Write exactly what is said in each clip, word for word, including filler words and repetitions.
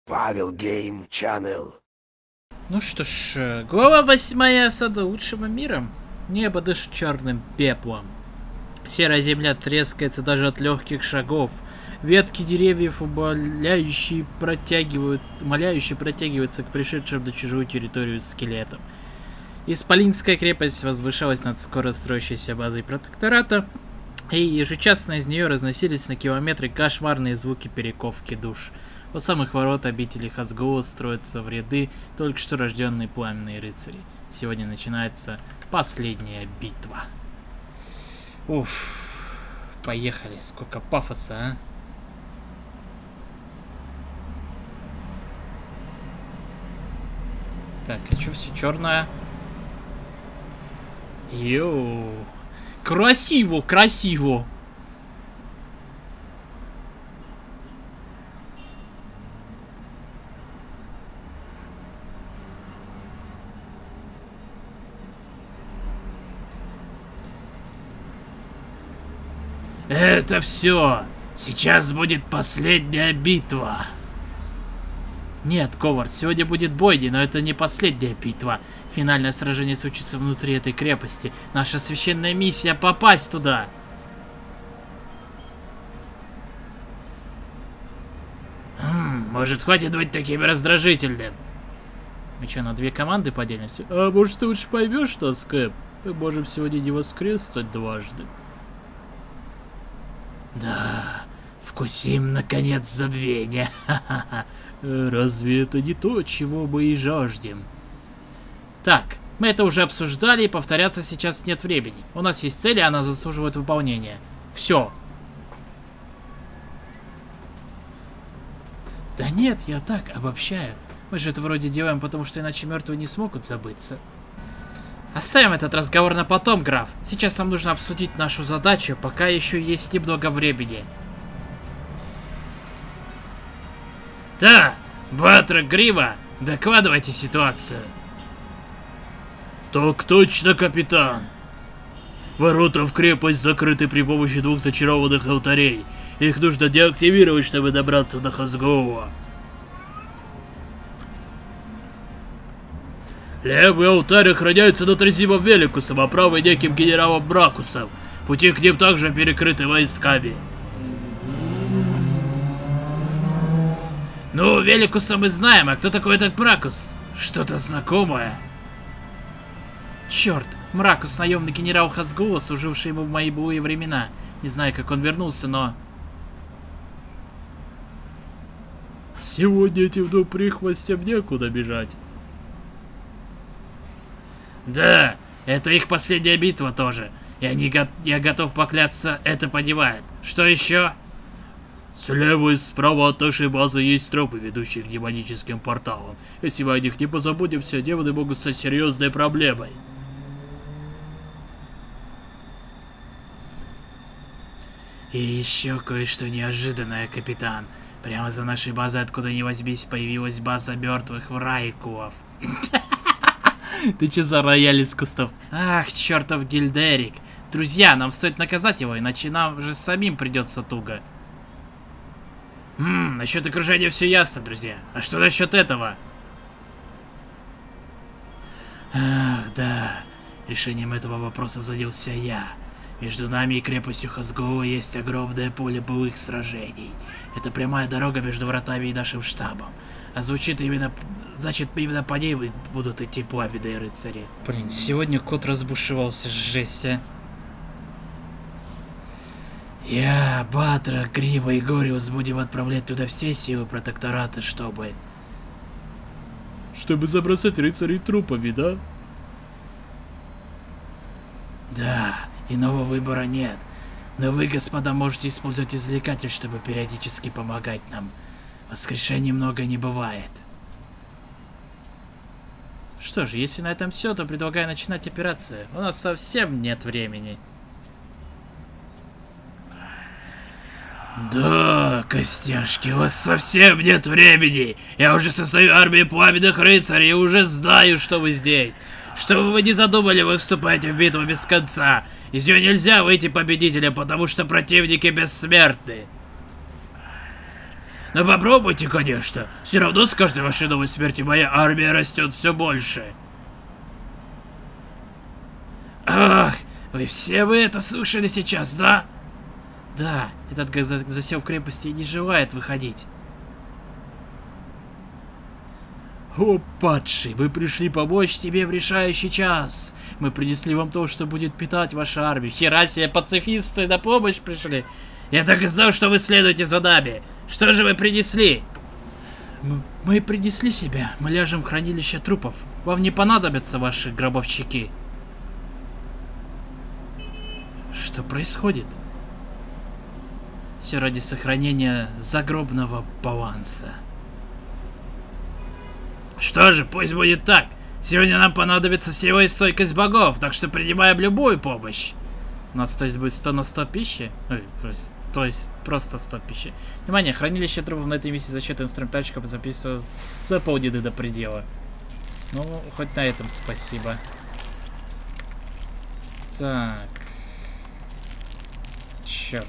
Павел Гейм Чаннел. Ну что ж, глава восьмая осада лучшего мира. Небо дышит черным пеплом. Серая земля трескается даже от легких шагов. Ветки деревьев умоляющие протягивают, умоляющие протягиваются к пришедшим на чужую территорию скелетам. Исполинская крепость возвышалась над скоро строящейся базой протектората, и ежечасно из нее разносились на километры кошмарные звуки перековки душ. У самых ворот обители Хазгула строятся в ряды только что рожденные пламенные рыцари. Сегодня начинается последняя битва. Уф, поехали, сколько пафоса, а? Так, а что все черное? Йоу. Красиво, красиво. Это все. Сейчас будет последняя битва. Нет, Ковард, сегодня будет бойня, но это не последняя битва. Финальное сражение случится внутри этой крепости. Наша священная миссия — попасть туда. Хм, может, хватит быть таким раздражительным? Мы что, на две команды поделимся? А может, ты лучше поймешь, что, Скэп? Мы можем сегодня не воскреснуть дважды. Да, вкусим, наконец, забвения. Ха-ха-ха. Разве это не то, чего мы и жаждем? Так, мы это уже обсуждали, и повторяться сейчас нет времени. У нас есть цель, и она заслуживает выполнения. Все. Да нет, я так обобщаю. Мы же это вроде делаем, потому что иначе мертвые не смогут забыться. Оставим этот разговор на потом, граф. Сейчас нам нужно обсудить нашу задачу, пока еще есть немного времени. Да, Батра Грива, докладывайте ситуацию. Так точно, капитан. Ворота в крепость закрыты при помощи двух зачарованных алтарей. Их нужно деактивировать, чтобы добраться до Хазгула. Левый алтарь охраняется Натрезимом Великусом, а правый неким генералом Бракусом. Пути к ним также перекрыты войсками. Ну, Великуса мы знаем, а кто такой этот Бракус? Что-то знакомое. Черт, Мракус — наемный генерал Хазгула, служивший ему в мои былые времена. Не знаю, как он вернулся, но... Сегодня этим двум прихвостям некуда бежать. Да, это их последняя битва тоже. И они го я готов поклясться, это понимает. Что еще? Слева и справа от нашей базы есть тропы, ведущие к демоническим порталам. Если мы о них не позаботимся, демоны могут стать серьезной проблемой. И еще кое-что неожиданное, капитан. Прямо за нашей базой, откуда ни возьмись, появилась база мертвых врайкуов. Ты че за рояль из кустов? Ах, чертов Гильдерик. Друзья, нам стоит наказать его, иначе нам же самим придется туго. Хм, насчет окружения все ясно, друзья. А что насчет этого? Ах, да. Решением этого вопроса занялся я. Между нами и крепостью Хазгула есть огромное поле былых сражений. Это прямая дорога между вратами и нашим штабом. А звучит именно... Значит, именно по ней будут идти пламенные рыцари. Блин, сегодня кот разбушевался, жесть, а. Я, Батра, Грива и Гориус будем отправлять туда все силы протектората, чтобы... Чтобы забросать рыцарей трупами, да? Да, иного выбора нет. Но вы, господа, можете использовать извлекатель, чтобы периодически помогать нам. Воскрешений много не бывает. Что ж, если на этом все, то предлагаю начинать операцию. У нас совсем нет времени. Да, костяшки, у вас совсем нет времени. Я уже состою армией пламенных рыцарей и уже знаю, что вы здесь. Что бы вы ни задумали, вы вступаете в битву без конца. Из нее нельзя выйти победителем, потому что противники бессмертны. Ну попробуйте, конечно. Все равно с каждой вашей новой смерти моя армия растет все больше. Ах, вы все вы это слышали сейчас, да? Да, этот гад засел в крепости и не желает выходить. О, падший, мы пришли помочь тебе в решающий час. Мы принесли вам то, что будет питать вашу армию. Хера себе, пацифисты на помощь пришли. Я так и знал, что вы следуете за нами. Что же вы принесли? Мы, мы принесли себя. Мы ляжем в хранилище трупов. Вам не понадобятся ваши гробовщики. Что происходит? Все ради сохранения загробного баланса. Что же, пусть будет так. Сегодня нам понадобится сила и стойкость богов, так что принимаем любую помощь. У нас, то есть, будет сто на сто пищи? Ой, то, есть, то есть, просто сто пищи. Внимание, хранилище трупов на этой миссии за счет инструментальщиков записывалось заполнены до предела. Ну, хоть на этом спасибо. Так. Черт.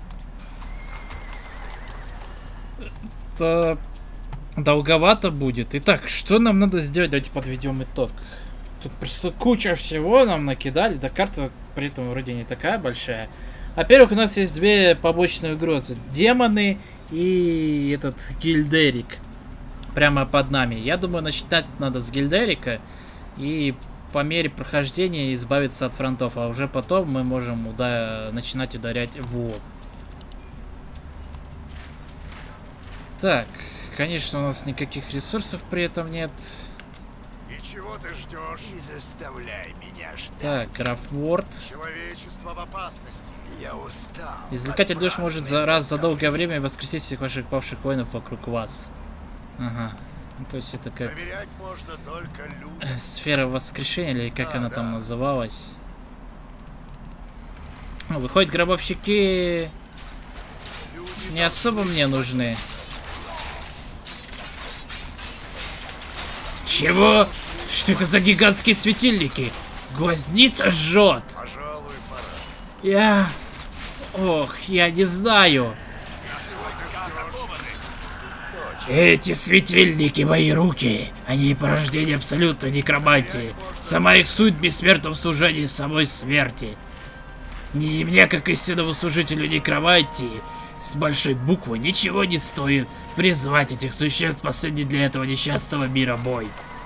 Это долговато будет. Итак, что нам надо сделать? Давайте подведем итог. Тут просто куча всего нам накидали. Да, карта при этом вроде не такая большая. Во-первых, у нас есть две побочные угрозы. Демоны и этот Гильдерик. Прямо под нами. Я думаю, начинать надо с Гильдерика. И по мере прохождения избавиться от фронтов. А уже потом мы можем уда- начинать ударять в лоб. Так, конечно, у нас никаких ресурсов при этом нет. И чего ты ждешь? Не заставляй меня ждать. Так, граф Ворд. Человечество в опасности. Я устал. Извлекатель душ может за раз за долгое время воскресить всех ваших павших воинов вокруг вас. Ага. Ну, то есть это как Доверять можно только людям. сфера воскрешения, или как Да, она да. там называлась. Ну, выходит, гробовщики Люди не особо мне нужны. Чего? Что это за гигантские светильники? Глазница жжет. Пожалуй, пора. Я... Ох, я не знаю. Эти светильники — мои руки. Они порождение абсолютной некромантии. Сама их суть — бессмертном служении самой смерти. Не мне, как истинному служителю некромантии, с большой буквы ничего не стоит призвать этих существ в последний для этого несчастного мира бой.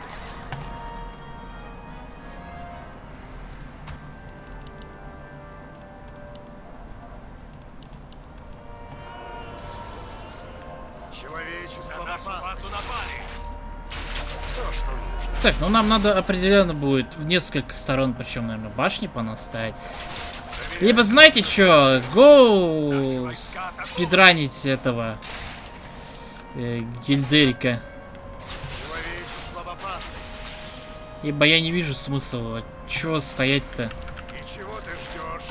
Человечество в опасности. То, что нужно. Так, ну нам надо определенно будет в несколько сторон, причем, наверное, башни понаставить. Либо знаете что, гоу спидранить этого э, Гильдерика. Человечество в опасности. Ибо я не вижу смысла. Чего стоять-то? И чего ты ждешь?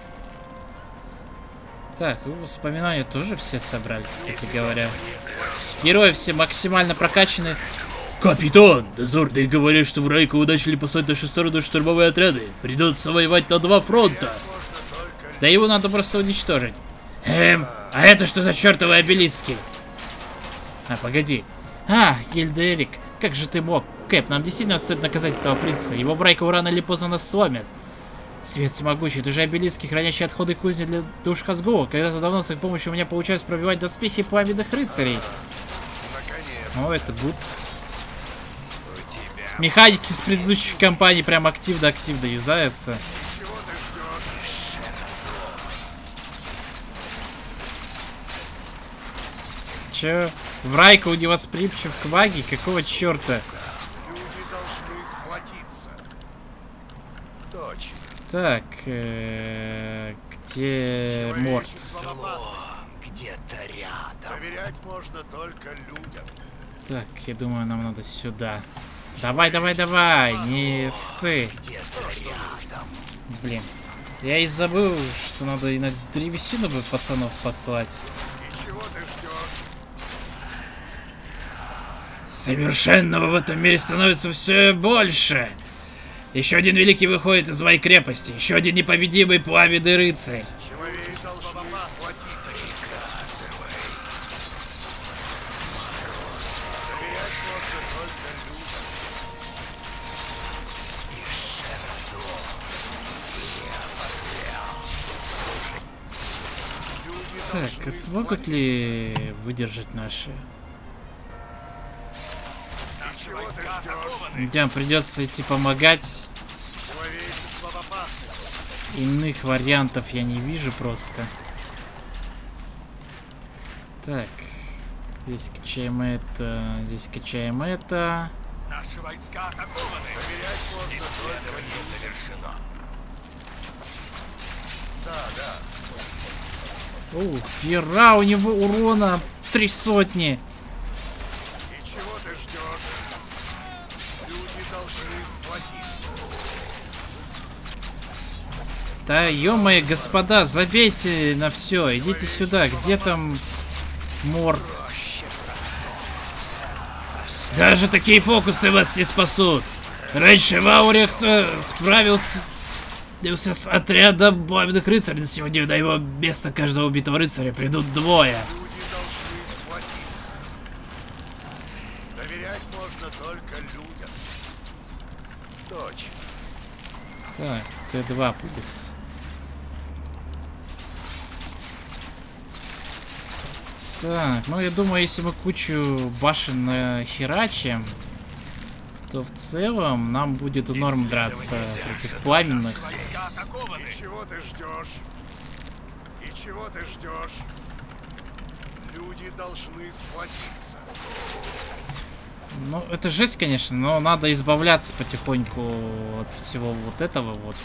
Так, и воспоминания тоже все собрали, кстати говоря. Герои все максимально прокачаны. Капитан, дозорные говорят, что в Райкову начали послать в нашу сторону штурмовые отряды. Придется воевать на два фронта. Да его надо просто уничтожить. Эм, а это что за чертовы обелиски? А, погоди. А, Гильдерик, как же ты мог? Кэп, нам действительно стоит наказать этого принца. Его в Райкову рано или поздно нас сломят. Свет всемогущий, это же обелиски, хранящие отходы кузни для душ Хазгова. Когда-то давно с их помощью у меня получалось пробивать доспехи пламенных рыцарей. Наконец. О, это гуд. У тебя. Механики с предыдущих компаний прям активно-активно юзаются. Чего ты ждешь? Чё? В Райкову не восприимчив к магии? Какого черта? Люди должны сплотиться. Точно. Так, э, где Морт? Человечество в опасности. Где-то рядом. Доверять можно только людям. Так, я думаю, нам надо сюда. Давай, давай, давай, не ссы. Где-то рядом. Блин. Я и забыл, что надо и на древесину бы пацанов послать. И чего ты ждешь? Совершенного в этом мире становится все больше. Еще один великий выходит из моей крепости. Еще один непобедимый пламенный рыцарь. Человечество в опасности. можно только людям. Так, смогут ли выдержать наши? Чего ты ждешь? Людям придется идти помогать. Человечество в опасности. Иных вариантов я не вижу просто. Так, здесь качаем это, здесь качаем это. Наши войска атакованы. Проверять можно только Исследование завершено. Да, да. Ух, хера, у него урона три сотни. И чего ты ждешь? Люди должны сплотиться. Да ё-моё, господа, забейте на все, идите сюда, где там Морд? Даже такие фокусы вас не спасут. Раньше Ваурихт справился с отрядом пламенных рыцарей, но сегодня на его место каждого убитого рыцаря придут двое. Люди должны сплотиться. Доверять можно только людям. Дочь. Так, Т два плюс. Так, ну я думаю, если мы кучу башен нахерачим, то в целом нам будет норм драться против пламенных. Войска атакованы. И чего ты ждешь? И чего ты ждешь? Люди должны сплотиться. Ну, это жесть, конечно, но надо избавляться потихоньку от всего вот этого вот.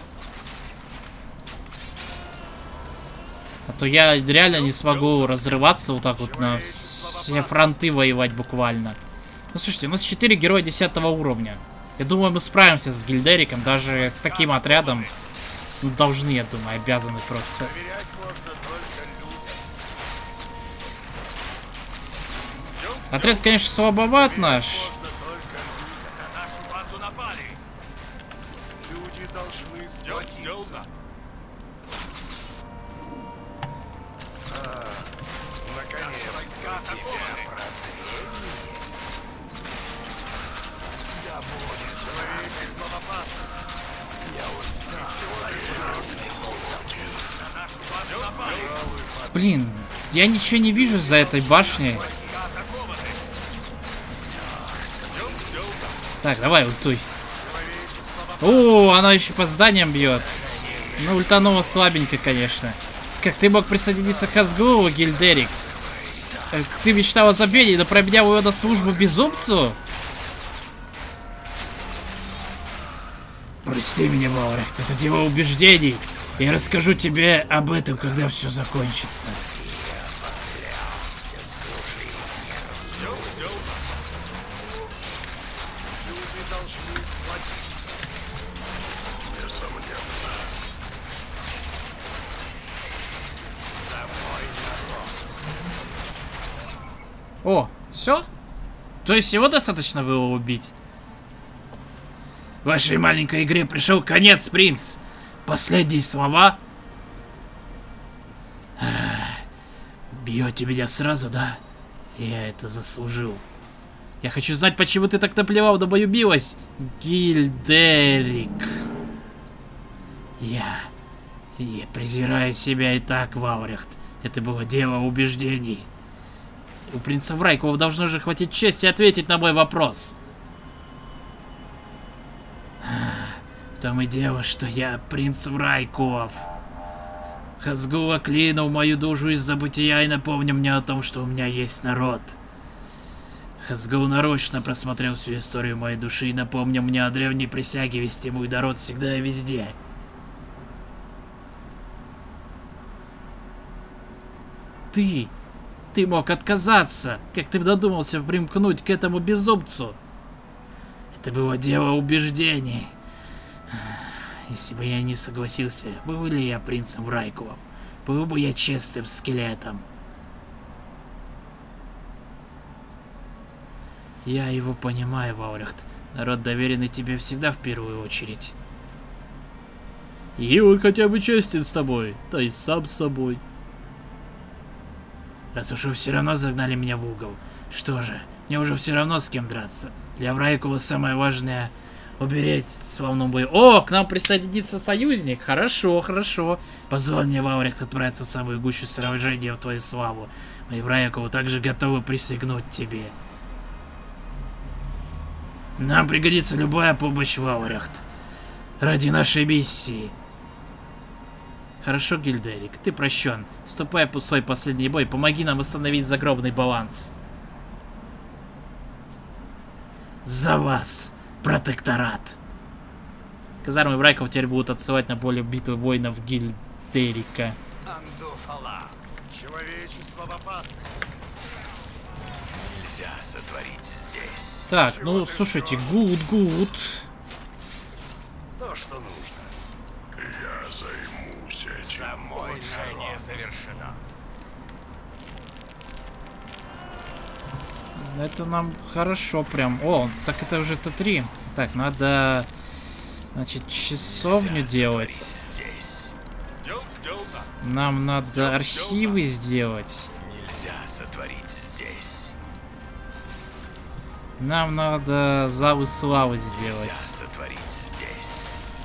А то я реально не смогу разрываться вот так вот на все фронты воевать буквально. Ну, слушайте, у нас четыре героя десятого уровня. Я думаю, мы справимся с Гильдериком, даже с таким отрядом. Ну, должны, я думаю, обязаны просто. Доверять можно только людям. Отряд, конечно, слабоват наш. Можно только людям. На нашу базу напали. Люди должны сплотиться. А, наконец. Войска атакованы. Человечество в опасности. На нашу базу напали. Блин, я ничего не вижу за этой башней. Войска атакованы. Так, давай, ультуй. О, она еще под зданием бьет. Ну, ультанула слабенько, конечно. Как ты мог присоединиться к Хазгулу, Гильдерик? Э, Ты мечтал о забвении, но променял его на службу безумцу? Прости меня, Ваурихт, это дело убеждений. Я расскажу тебе об этом, когда все закончится. Люди должны сплотиться. О, все? То есть его достаточно было убить? Вашей маленькой игре пришел конец, принц. Последние слова. Бьете меня сразу, да? Я это заслужил. Я хочу знать, почему ты так наплевал на мою милость, Гильдерик. Я... Я презираю себя и так, Ваурихт. Это было дело убеждений. У принца Врайкова должно же хватить чести ответить на мой вопрос. В том и дело, что я принц Врайков. Хазгул оклинул мою душу из забытия и напомнил мне о том, что у меня есть народ. Хазгул нарочно просмотрел всю историю моей души и напомнил мне о древней присяге вести мой народ всегда и везде. Ты... Ты мог отказаться, как ты додумался примкнуть к этому безумцу. Это было дело убеждений. Если бы я не согласился, был ли я принцем Врайковым, был бы я честным скелетом. Я его понимаю, Ваурихт. Народ доверенный тебе всегда в первую очередь. И он хотя бы честен с тобой, да и сам с собой. Раз уж вы все равно загнали меня в угол, что же, Мне уже все равно с кем драться. Для Врайкова самое важное убереть в славном бою. О, к нам присоединится союзник. Хорошо, хорошо. Позволь мне, Ваурихт, отправиться в самую гущу сражения в твою славу. Мы, Врайкову, также готовы присягнуть тебе. Нам пригодится любая помощь, Ваурихт. Ради нашей миссии. Хорошо, Гильдерик, ты прощен. Ступай в свой последний бой, помоги нам восстановить загробный баланс. За вас, протекторат. Казармы Врайков теперь будут отсылать на поле битвы воинов Гильдерика. Андофала. Человечество в опасности. Нельзя сотворить здесь. Так, Чего ну ты слушайте, ждёшь? гуд, гуд. То, что нужно. Я займусь этим. Самоуничтожение завершено. Это нам хорошо прям. О, так это уже Т три. Так, надо, значит, часовню делать. Здесь. Идем, сделано. Нам надо архивы сделать. Нельзя сотворить здесь. Нам надо залы славы сделать. Нельзя сотворить здесь.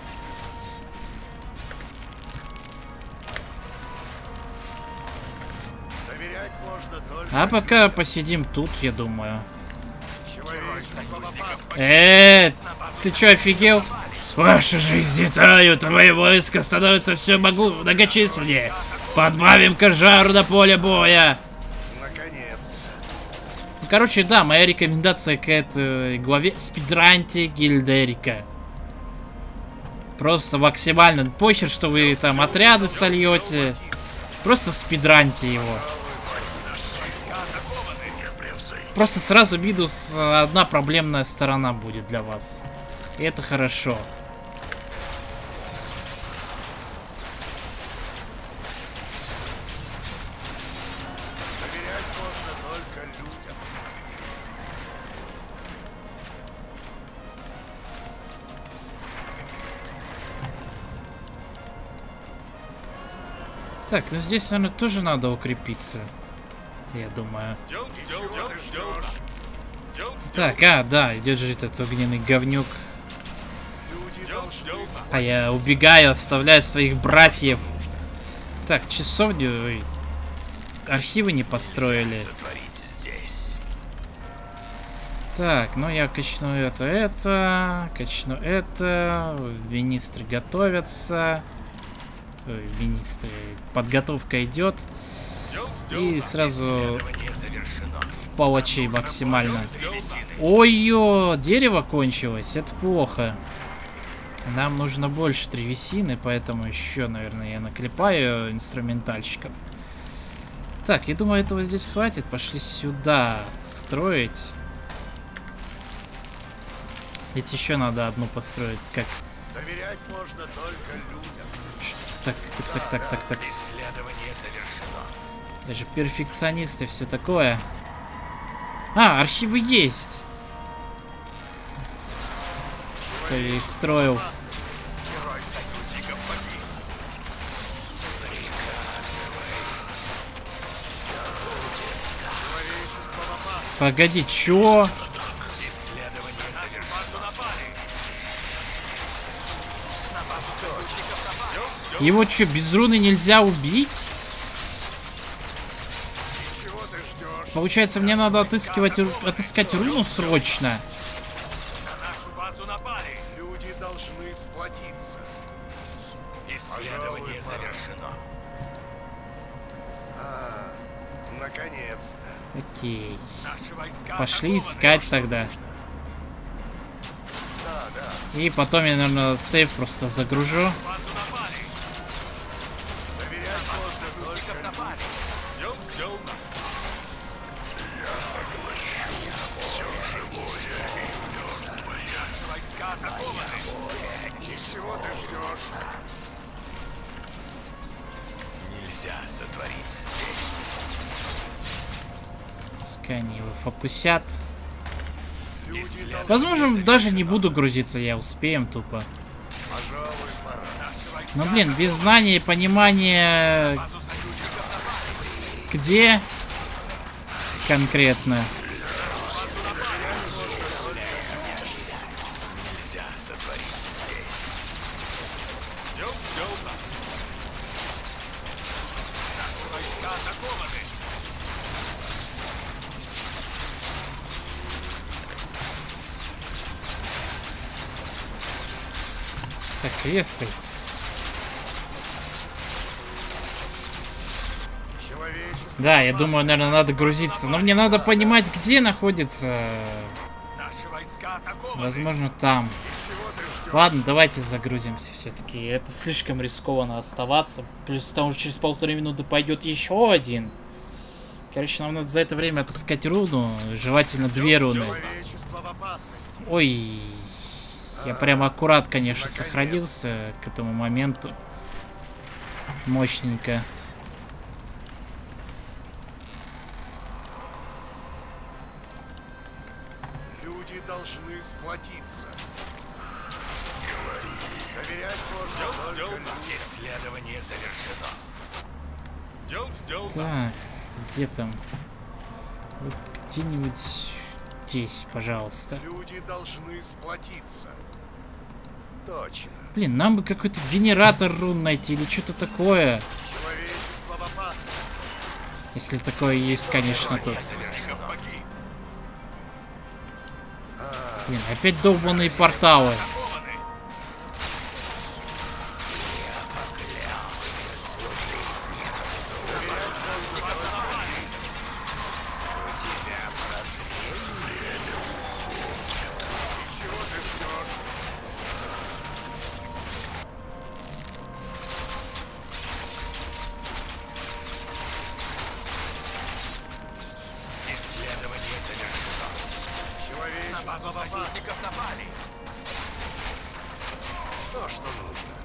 Доверять можно только А пока посидим тут, я думаю. человечество в опасности. Э, ты чё, офигел? Ваши жизни тают, твои войска становятся все могу многочисленнее. Подбавим-ка жару на поле боя. Наконец. Ну, короче, да, моя рекомендация к этой главе: спидраньте Гильдерика. Просто максимально. Похер, что вы там отряды сольете. Просто спидраньте его. Просто сразу минус одна проблемная сторона будет для вас. И это хорошо. Доверять можно только людям. Так, ну здесь, наверное, тоже надо укрепиться. Я думаю. Идем, И ждем, чего ждем, ты ждем. ждешь? Ждем, ждем. Так, а, да, идет же этот огненный говнюк. Люди Идем, должны ждем. А я убегаю, оставляю своих братьев. Так, часовню... ой, архивы не построили. Сотворить здесь. Так, ну я качну это, это, качну это. Министры готовятся. Ой, министры. Подготовка идет. Ждем, ждем. И сразу Исследование завершено. в палачей максимально. Ждем. Ой-ё, дерево кончилось, это плохо. Нам нужно больше древесины, поэтому еще, наверное, я наклепаю инструментальщиков. Так, я думаю, этого здесь хватит. Пошли сюда строить. Ведь еще надо одну построить. Как? Доверять можно только людям. Так, так, так, так, так, так. Исследование завершено. Я же перфекционист и все такое. А, архивы есть. Кто я их строил? Герой союзников погиб. Человечество в опасности. Погоди, чё? Исследование завершено. На базу напали. На базу союзников напали. Ждем, ждем. Его чё, без руны нельзя убить? И чего ты ждешь? Получается, мне надо отыскивать, ру- отыскать руну срочно. На нашу базу напали. Люди должны сплотиться. Исследование Пожалуй, пора. завершено. А, наконец-то. Окей. Наши войска Пошли атакованы. искать тогда. Да, да. И потом я, наверное, сейф просто загружу. На базу напали. Доверять можно только Союзников напали. Ждем, ждем. Наши войска атакованы. И чего ты ждешь? Нельзя сотворить здесь. Пускай они его фокусят. Люди должны... Возможно, даже не буду грузиться, я успеем тупо. Пожалуй, пора. Наши войска Но, блин, без знания и понимания, на базу союзников напали. где конкретно. На базу Так, кресло. Да, я думаю, наверное, надо грузиться. Но мне надо понимать, где находится. Наши войска атакованы. Возможно, там. Ладно, давайте загрузимся все-таки. Это слишком рискованно оставаться. Плюс там уже через полторы минуты пойдет еще один. Короче, нам надо за это время отыскать руну. Желательно две руны. Ой. Я прям аккурат, конечно, сохранился к этому моменту. Мощненько. Люди должны сплотиться. Доверять можно только людям. Исследование завершено. Ждем, ждем. Так, где там? Вот где-нибудь здесь, пожалуйста. Люди должны сплотиться. Точно. Блин, нам бы какой-то генератор рун найти или что-то такое. Человечество в опасности. Если такое есть, конечно, тут. Союзников погиб. Блин, опять долбаные порталы. Атакованы. Чего ты ждешь? Исследование завершено. На Человечество базу в опасности. союзников напали. То, что нужно.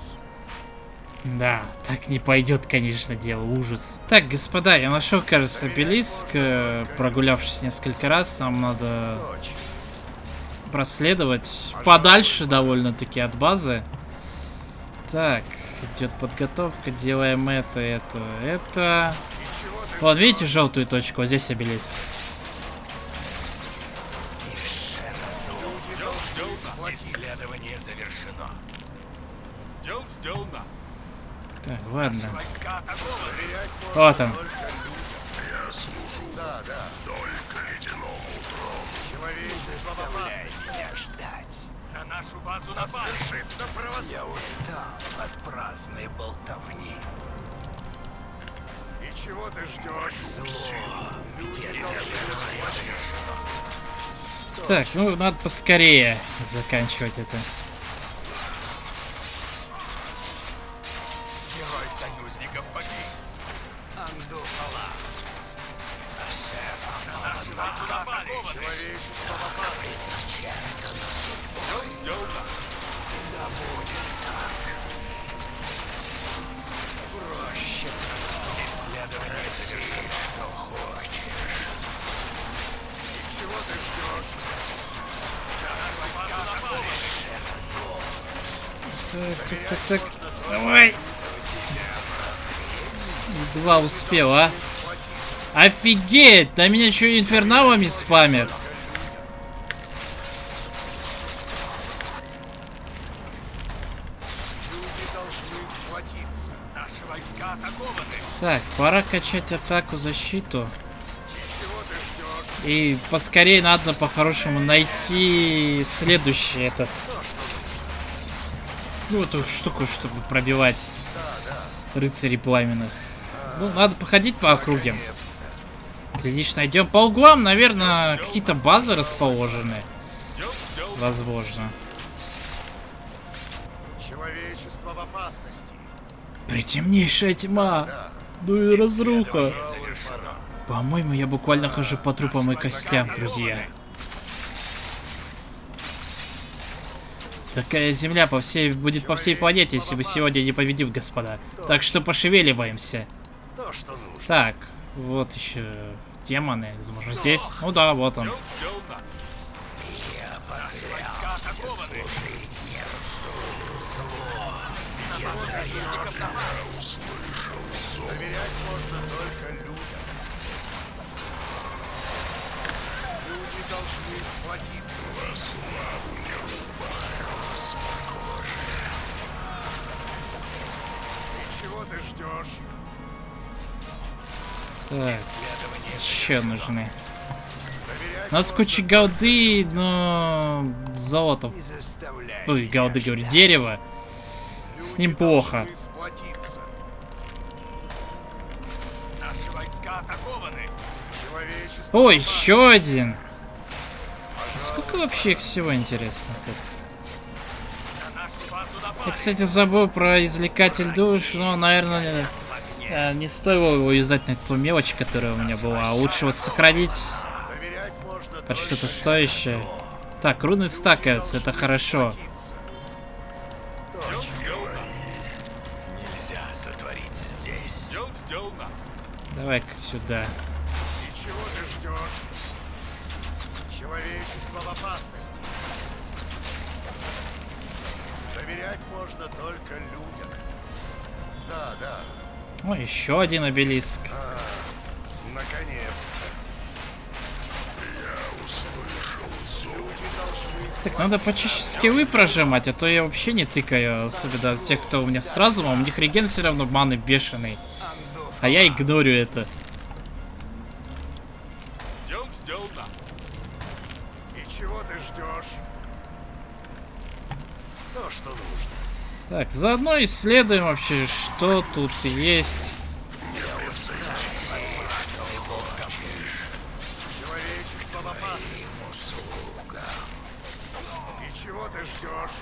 Да, так не пойдет, конечно, дело. Ужас. Так, господа, я нашел, кажется, обелиск. э, Прогулявшись несколько раз, нам надо Точно. проследовать подальше довольно-таки от базы. Так, идет подготовка. Делаем это, это, это. И чего ты Вот, видите желтую точку? Вот здесь обелиск. Люди должны сплотиться. Исследование завершено. Ждем, ждем. Так, ладно. Войска атакованы. Доверять можно Вот он. только людям. Я служу Да, да. только ледяному трону. Человечество в опасности. Меня ждать. На нашу базу напали. Свершится правосудие. устал от праздной болтовни. И чего ты ждешь? Зло. Люди должны сплотиться. Так, ну надо поскорее заканчивать это. Герой союзников погиб. Андуфала. На нашу базу напали. Человечество в опасности. Ждем, ждем. Исследование завершено. И чего ты ждешь? Так, так, так, так. Давай. Едва успел, а? Офигеть! Да меня что, инферналами спамят? Люди должны сплотиться. Наши войска атакованы. Так, пора качать атаку, защиту. И чего ты ждешь? И поскорее надо по-хорошему найти следующий этот. Ну, эту штуку, чтобы пробивать рыцарей пламенных. Ну, надо походить по округе. Глядишь, найдем. По углам, наверное, какие-то базы расположены. Ждем, ждем. Возможно. Человечество в опасности. Притемнейшая тьма. Ну и разруха. Завершено. По-моему, я буквально хожу по трупам и костям, друзья. Такая земля по всей, будет по всей планете, если мы сегодня не победим, господа. Так что пошевеливаемся. То, что нужно. Так, вот еще демоны. Возможно, здесь. Ну да, вот он. Ждем, ждем. Наши войска атакованы. На базу союзников напали. Доверять можно только людям. Люди должны сплотиться. И чего ты ждешь? Так, еще нужны. Доверять У нас куча голды, но золото. Не заставляй Ой, меня голды, говорю, ждать. дерево. С ним плохо. должны сплотиться. Наши войска атакованы. Человечество Ой, опасно. еще один. Сколько вообще их всего, интересно, тут? На нашу базу напали. Я, кстати, забыл про извлекатель душ, но, наверное, э, не стоило его юзать на ту мелочь, которая у меня была. А лучше вот сохранить Доверять можно под что-то стоящее. Так, руны стакаются, это хорошо. сплотиться. Сдел- Сделано. Нельзя сотворить здесь. Сдел- Сделано. Давай-ка сюда. И чего ты ждешь? Человечество в опасности. Доверять можно только людям. Да, да. О, еще один обелиск. Наконец-то. Люди должны Так, надо почаще скиллы прожимать, а то я вообще не тыкаю, особенно тех, кто у меня с разумом. У них реген все равно маны бешеный. А я игнорю это. Сдел- Сделано. И чего ты ждешь? То, что нужно. Так, заодно исследуем вообще, что тут есть. Человечество в опасности. И чего ты ждешь?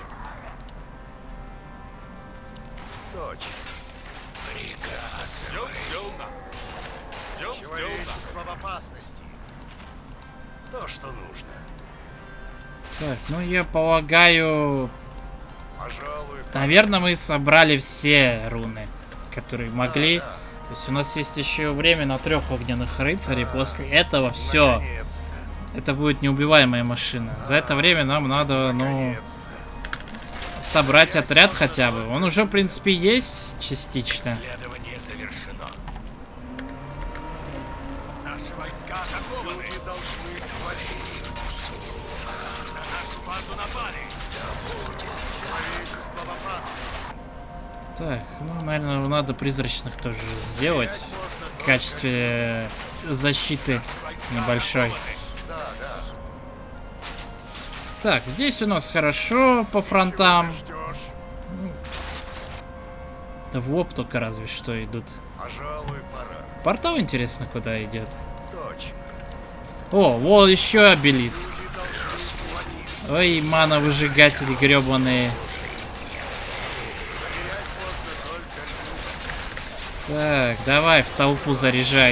Точно. Сдел- Сделано. Сдел- Сделано. Человечество в опасности. То, что нужно. Так, ну я полагаю, Пожалуй, наверное, мы собрали все руны, которые могли. да. То есть у нас есть еще время на трех огненных рыцарей. После этого все. наконец-то. Это будет неубиваемая машина. За это время нам надо, ну, Наконец-то. собрать отряд хотя бы. Он уже, в принципе, есть частично. Исследование завершено. Наши войска атакованы. Люди должны сплотиться. На нашу базу напали. Человечество в опасности. Так, ну, наверное, надо призрачных тоже сделать в качестве защиты небольшой. Да, да. Так, здесь у нас хорошо по фронтам. Чего ты ждешь? Да в лоб только разве что идут. Пожалуй, пора. Портал, интересно, куда идет. Точно. О, вот еще обелиск. Люди должны сплотиться. Ой, мана-выжигатели гребаные. Доверять можно только людям. Так, давай в толпу заряжай.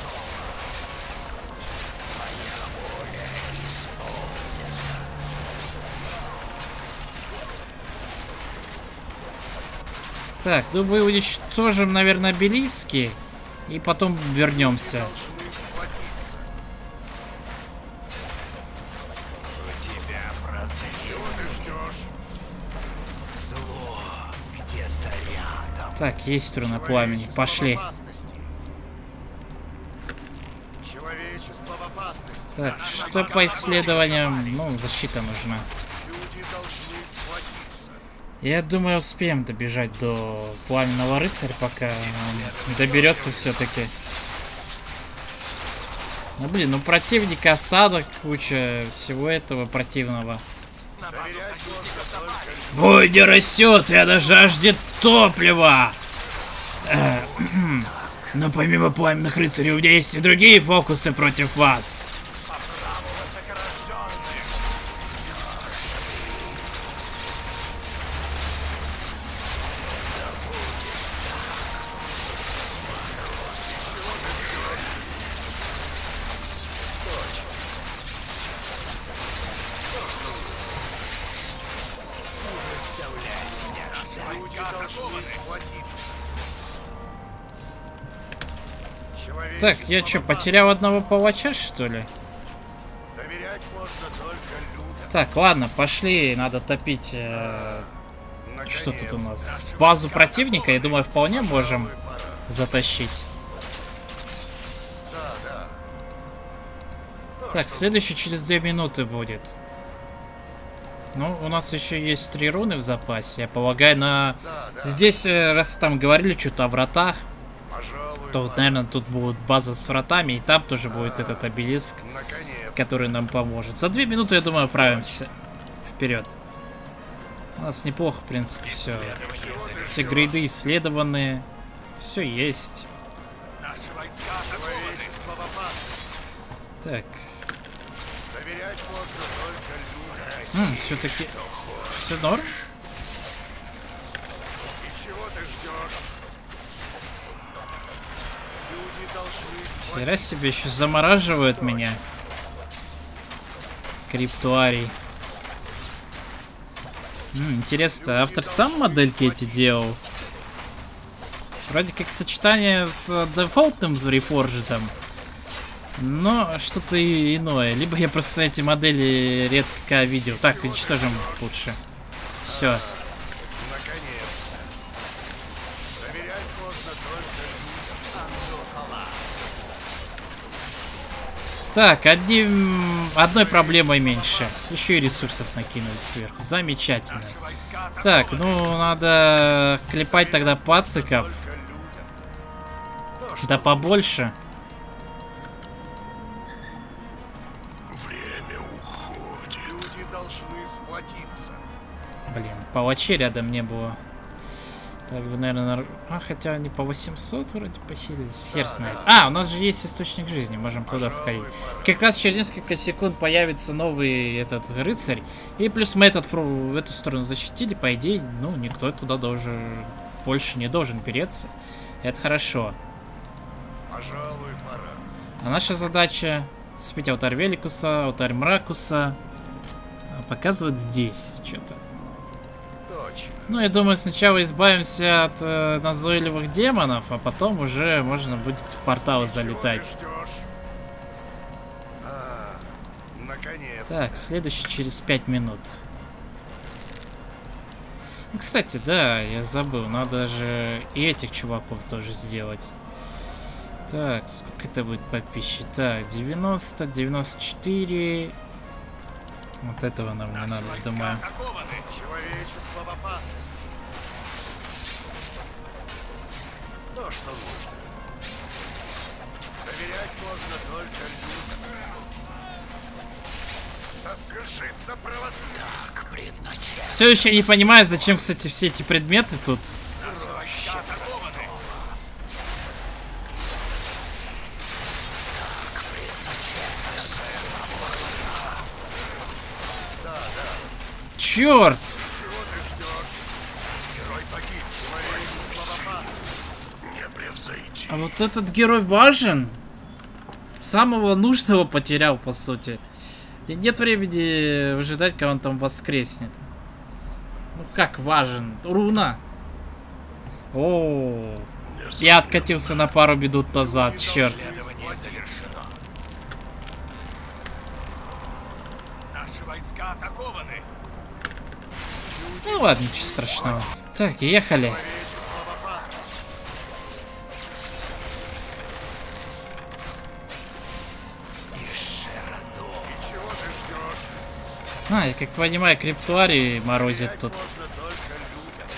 Так, думаю, уничтожим, наверное, обелиски. И потом вернемся. Должны сплотиться. У тебя прозрение. Чего ты ждешь? Зло где-то рядом. Так, есть руна пламени. Человечество Пошли. в опасности. Человечество в опасности. Так, что по исследованиям? Ну, защита нужна. Люди должны сплотиться. Я думаю, успеем добежать до пламенного рыцаря, пока он доберется все-таки. Ну блин, ну противник, осадок, куча всего этого противного. На базу Доверять союзников можно напали. только Бой не растет, рядом жаждет топлива. Э, Но помимо пламенных рыцарей у меня есть и другие фокусы против вас. люди должны сплотиться. Так, Человечество я в что, опасности. потерял одного палача, что ли? Доверять можно только людям. Так, ладно, пошли, надо топить. э, Что тут у нас? Базу противника, я думаю, вполне можем Пожалуй, пора. затащить. Да, да. То, Так, что следующий через две минуты будет. Ну, у нас еще есть три руны в запасе. Я полагаю, на... Да, да. Здесь, э, раз там говорили что-то о вратах, Пожалуй, то вот, пора. наверное, тут будет база с вратами, и там тоже будет этот обелиск, Наконец. который нам поможет. За две минуты, я думаю, отправимся вперед. У нас неплохо, в принципе, все. Все грейды исследованы. Все есть. Наши войска атакованы. Человечество в опасности. Так. Доверять можно только людям. Все-таки. Все норм? И чего ты ждешь? Люди должны Хера себе, еще замораживают меня. Криптуарий. М, интересно, автор сам модельки эти делал? Вроде как сочетание с дефолтным Reforged, но что-то и иное. Либо я просто эти модели редко видел. Так, уничтожим лучше. Все. наконец-то. Доверять можно только людям. Так, одним, одной проблемой меньше. Еще и ресурсов накинули сверху. Замечательно. Наши войска атакованы. Так, ну надо клепать тогда пациков. Только людям. Да побольше. Время уходит. Люди должны сплотиться. Блин, палачей рядом не было. Так бы, наверное, а, хотя они по восемьсот вроде похилились. Хер знает. А, у нас же есть источник жизни, можем туда сходить. Как раз через несколько секунд появится новый этот рыцарь. И плюс мы этот фру в эту сторону защитили, по идее, ну, никто туда должен, больше не должен переться. Это хорошо. Пожалуй, пора. А наша задача спить алтарь Великуса, алтарь Мракуса. Показывают здесь что-то. Точно. Ну, я думаю, сначала избавимся от э, назойливых демонов, а потом уже можно будет в порталы залетать. Чего ты ждешь? А, наконец. Так, следующий через пять минут. Ну, кстати, да, я забыл, надо же и этих чуваков тоже сделать. Так, сколько это будет по пище? Так, девяносто, девяносто четыре. Вот этого нам не надо, Войска думаю. атакованы. Человечество в опасности. То, что нужно. Доверять можно только людям. Да свершится правосудие. Как предначертано. Все еще не понимаю, зачем, кстати, все эти предметы тут. Наши войска атакованы. Черт! Чего ты ждешь? Герой погиб. Человечество в опасности. Не превзойти. А вот этот герой важен. Самого нужного потерял, по сути. И нет времени выжидать, когда он там воскреснет. Ну как важен? Руна. О, я откатился на пару минут назад, черт. Исследование завершено. Наши войска атакованы. Ну ладно, ничего страшного. Так, ехали. Человечество в опасности. Ишерадо. И чего ты ждешь? А, я как понимаю, криптуарий морозит Доверять тут. можно только людям.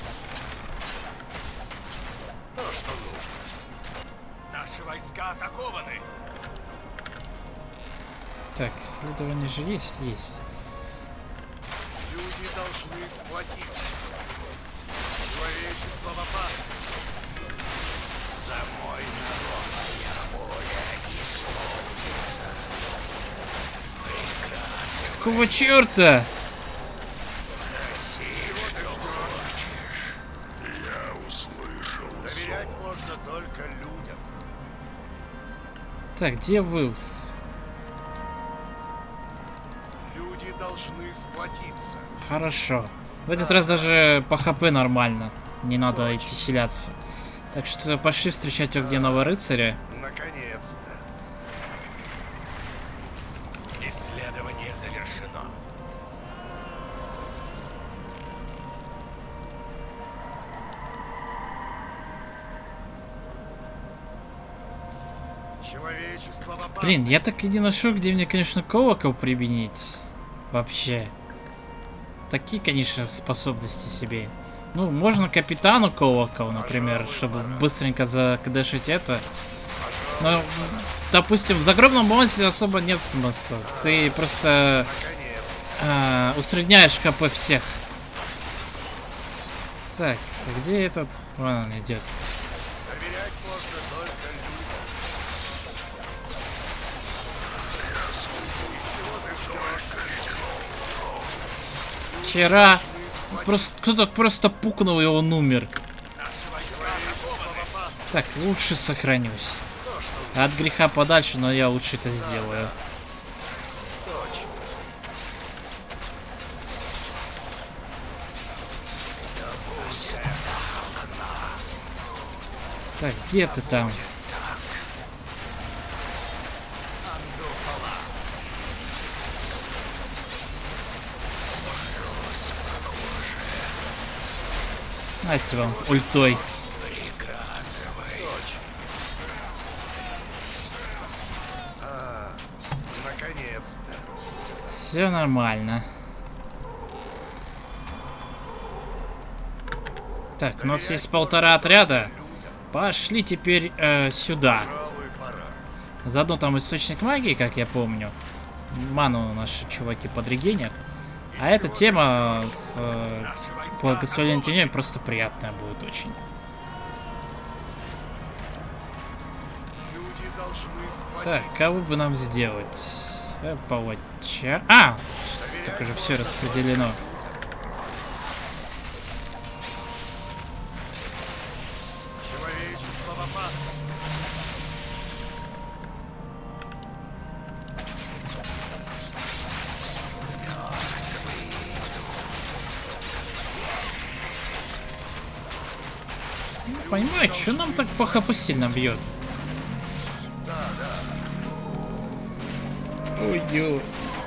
То, что нужно. Наши войска атакованы. Так, исследование же есть, есть. Люди должны сплотиться. Человечество в опасности. За мой народ моя воля исполнится. Прекрасно. Какого черта? Доверять можно только людям. Так, где Вилс? Люди должны сплотиться. Хорошо. В этот раз даже по хп нормально. Не надо идти хиляться. Так что пошли встречать огненного рыцаря. Наконец-то. Исследование завершено. Человечество в опасности. Блин, я так и не нашел, где мне, конечно, колокол применить. Вообще. Такие, конечно, способности себе. Ну, можно капитану колокол, например, чтобы быстренько закдэшить это. Но, допустим, в загробном бонусе особо нет смысла. Ты просто Наконец. а, усредняешь КП всех. Так, где этот? Вон он идет. Доверять можно только людям. И чего ты ждешь? Вчера просто кто-то просто пукнул, и он умер. Так, лучше сохранюсь. От греха подальше, но я лучше это сделаю. Так, где ты там? Знаете вам, ультой. А, наконец-то. Все нормально. Так, у нас есть полтора отряда. Пошли теперь э, сюда. Пожалуй, пора. Заодно там источник магии, как я помню. Ману наши чуваки подрегенят. А эта тема с э, благословением теней просто приятная будет очень. Люди должны сплотиться. Так, кого бы нам сделать? Э, Палача. А! Так уже все распределено. Человечество в опасности. Понимаю, что нам так по хп сильно бьет? Ой-ой.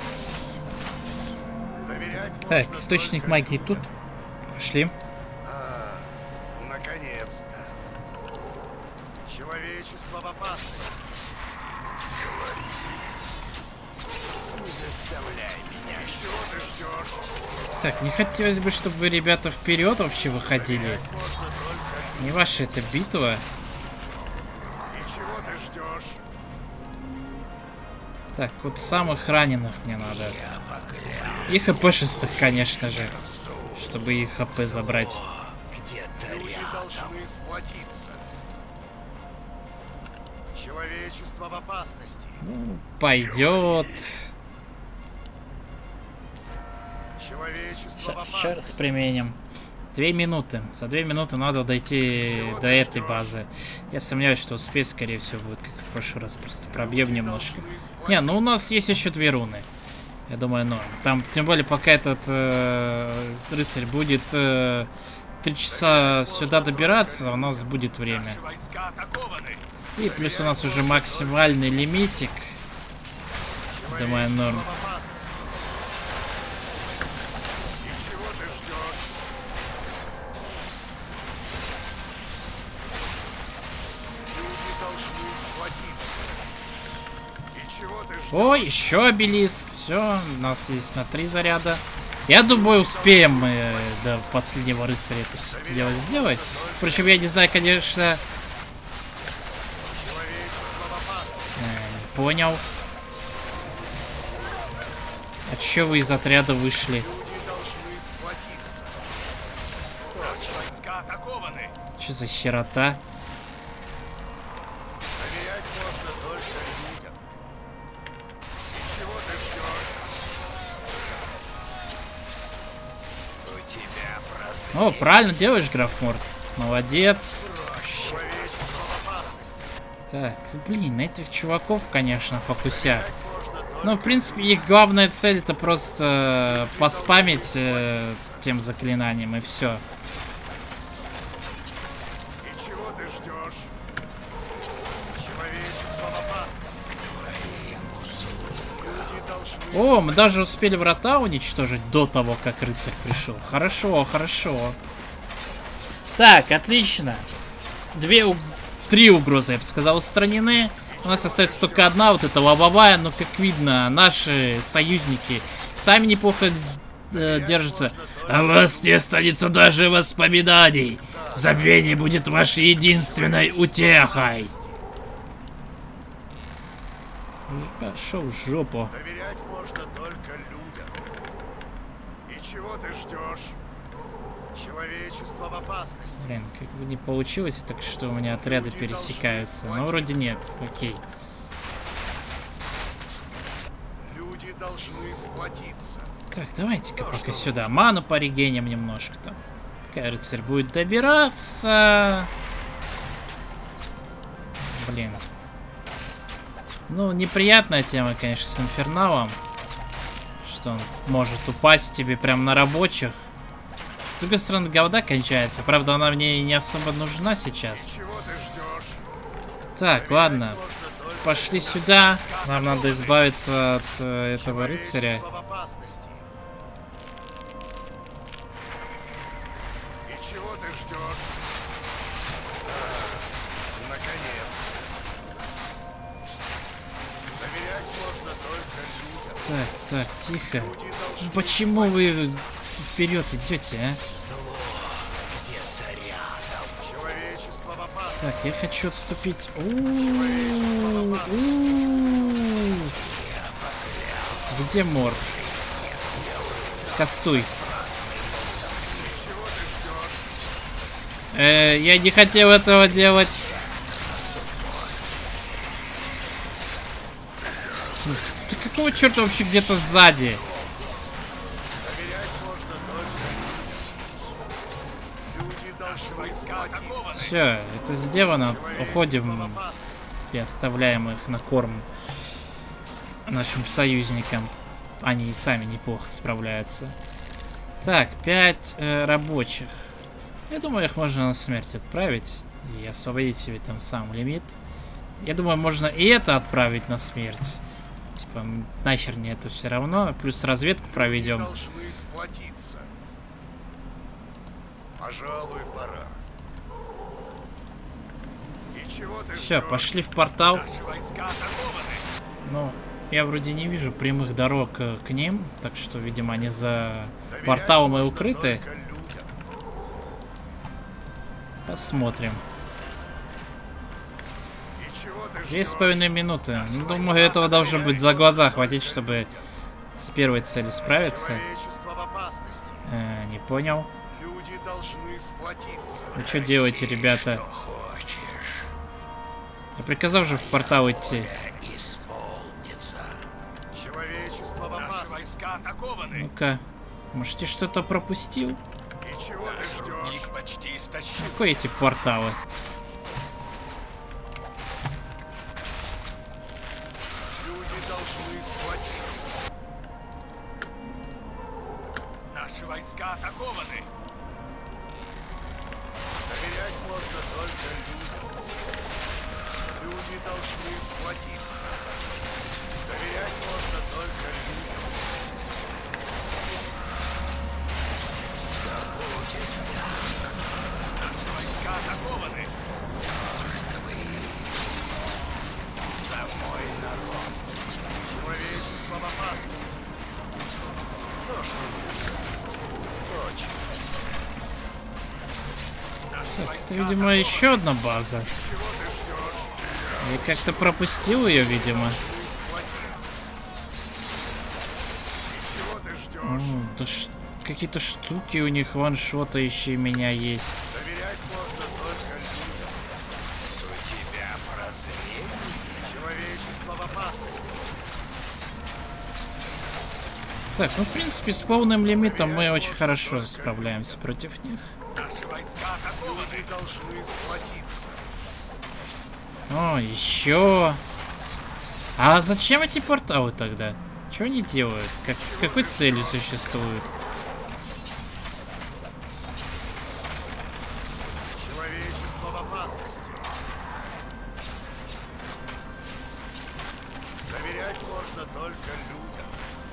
Доверять можно Так, источник только магии людям. тут. Пошли. А, наконец-то. Человечество в опасности. Не заставляй меня. И чего ты ждешь? Так, не хотелось бы, чтобы вы, ребята, вперед вообще выходили. Можно только... Не ваша эта битва. И чего ты ждешь? Так, вот самых раненых мне надо. И хпшистых, конечно же. Чтобы их хп забрать. Люди должны сплотиться. Человечество в опасности. Пойдет. Человечество в Сейчас, опасности. сейчас применим. Две минуты. За две минуты надо дойти Чего до ты этой ждешь? базы. Я сомневаюсь, что успеть, скорее всего, будет как в прошлый раз. Просто пробьем Люди немножко. должны сплотиться. Не, ну у нас есть еще две руны. Я думаю, норм. Там, тем более, пока этот э, рыцарь будет э, три часа сюда добираться, у нас будет время. Наши войска атакованы. И плюс у нас уже максимальный лимитик. Думаю, норм. В опасности. И чего ты ждешь? Люди должны сплотиться. И чего ты ждешь? О, еще обелиск. Все, у нас есть на три заряда. Я думаю, успеем мы до последнего рыцаря это все дело сделать. Впрочем, я не знаю, конечно. Человечество в опасности. Э, не понял. А че вы из отряда вышли? Люди должны сплотиться. Наши войска атакованы. Че за херота? Доверять можно только людям. И чего ты ждешь? У тебя прозрение. О, правильно делаешь, граф Морт. Молодец. Человечество в опасности. Так, блин, этих чуваков, конечно, фокусят. Можно только Ну, в принципе, их главная цель это просто поспамить э, тем заклинанием и все. И чего ты ждешь? Человечество в опасности. Люди должны... О, мы даже успели врата уничтожить до того, как рыцарь пришел. Хорошо, хорошо. Так, отлично. Две, у- три угрозы, я бы сказал, устранены. У нас остается только одна, вот эта лобовая, но, как видно, наши союзники сами неплохо э, держатся. А вас не останется даже воспоминаний. Забвение будет вашей единственной утехой. Пошел в жопу. Доверять можно только людям. И чего ты ждешь? Человечество в опасности. Блин, как бы не получилось, так что у меня отряды Люди пересекаются. должны Но вроде нет. сплотиться. Окей. Люди должны сплотиться. Так, давайте-ка То, пока что сюда. Ману порегеним немножко там. Пока рыцарь будет добираться. Блин. Ну, неприятная тема, конечно, с инферналом. Что он может упасть тебе прям на рабочих. С другой стороны, говда кончается. Правда, она мне не особо нужна сейчас. Чего ты ждешь? Так, ладно. Пошли сюда. Нам надо избавиться от э, этого рыцаря. Человечество в опасности. И чего ты ждешь? А, наконец. Доверять можно только людям. Так, так, тихо. Люди Ну, должны почему вы сплотиться. вперед идете, а? Где-то рядом. Человечество в опасности. Так, я хочу отступить. У-у-у. У-у-у. Где Морд? Кастуй. Чего ты ждешь? Э, я не хотел этого делать. Ты какого черта вообще где-то сзади? Доверять можно только людям. Люди должны сплотиться. Все, это сделано. Человечество в Уходим опасности. и оставляем их на корм нашим союзникам. Они и сами неплохо справляются. Так, пять э, рабочих. Я думаю, их можно на смерть отправить и освободить себе там сам лимит. Я думаю, можно и это отправить на смерть. Типа, нахер мне это все равно. Плюс разведку проведем. Люди должны сплотиться. Пожалуй, пора. И чего ты Все, ждешь? пошли в портал. Наши войска атакованы. Ну, я вроде не вижу прямых дорог э, к ним, так что, видимо, они за Доверять порталом и можно укрыты. только людям. Посмотрим. И чего ты Две с ждешь? половиной минуты. Ну, думаю, этого должно быть за глаза хватить, чтобы с первой целью справиться. Человечество в опасности. Э, не понял. Люди должны сплотиться. Вы что делаете, ребята? Хочешь, Я приказал же в портал идти. исполнится. Человечество в Наши опасности. войска атакованы. Ну-ка. Может, я что-то пропустил? И чего ты ждешь? Ник почти истощился. Какие эти порталы? Люди должны сплотиться. Наши войска атакованы. Доверять можно только людям. Люди должны сплотиться. Доверять можно только людям. Наши войска атакованы. За мой народ. Человечество в опасности. Ну что ж, точно. Наши Так, войска это, видимо, еще одна база. Чего ты ждешь? Я как-то пропустил ее, видимо. Должны сплотиться. И чего ты ждешь? Ну, да ш- какие-то штуки у них ваншотающие меня есть. Доверять можно только людям. У тебя прозрение. Человечество в опасности. Так, ну, в принципе, с полным лимитом мы очень хорошо справляемся против них. Наши войска атакованы. Люди должны сплотиться. О, еще. А зачем эти порталы тогда? Что они делают? Как, с какой целью существуют? Человечество в опасности. Доверять можно только людям.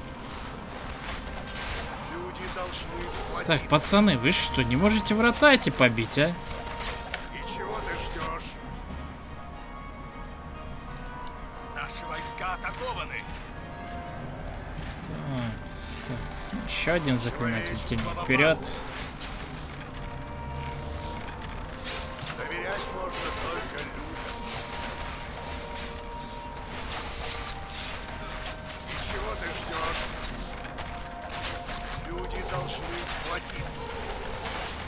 Люди должны сплотиться. Так, пацаны, вы что, не можете врата эти побить, а? И чего ты ждешь? Наши войска атакованы. Так, так, еще один заклинатель тени вперед. Доверять можно только людям. И чего ты ждешь? Люди должны сплотиться.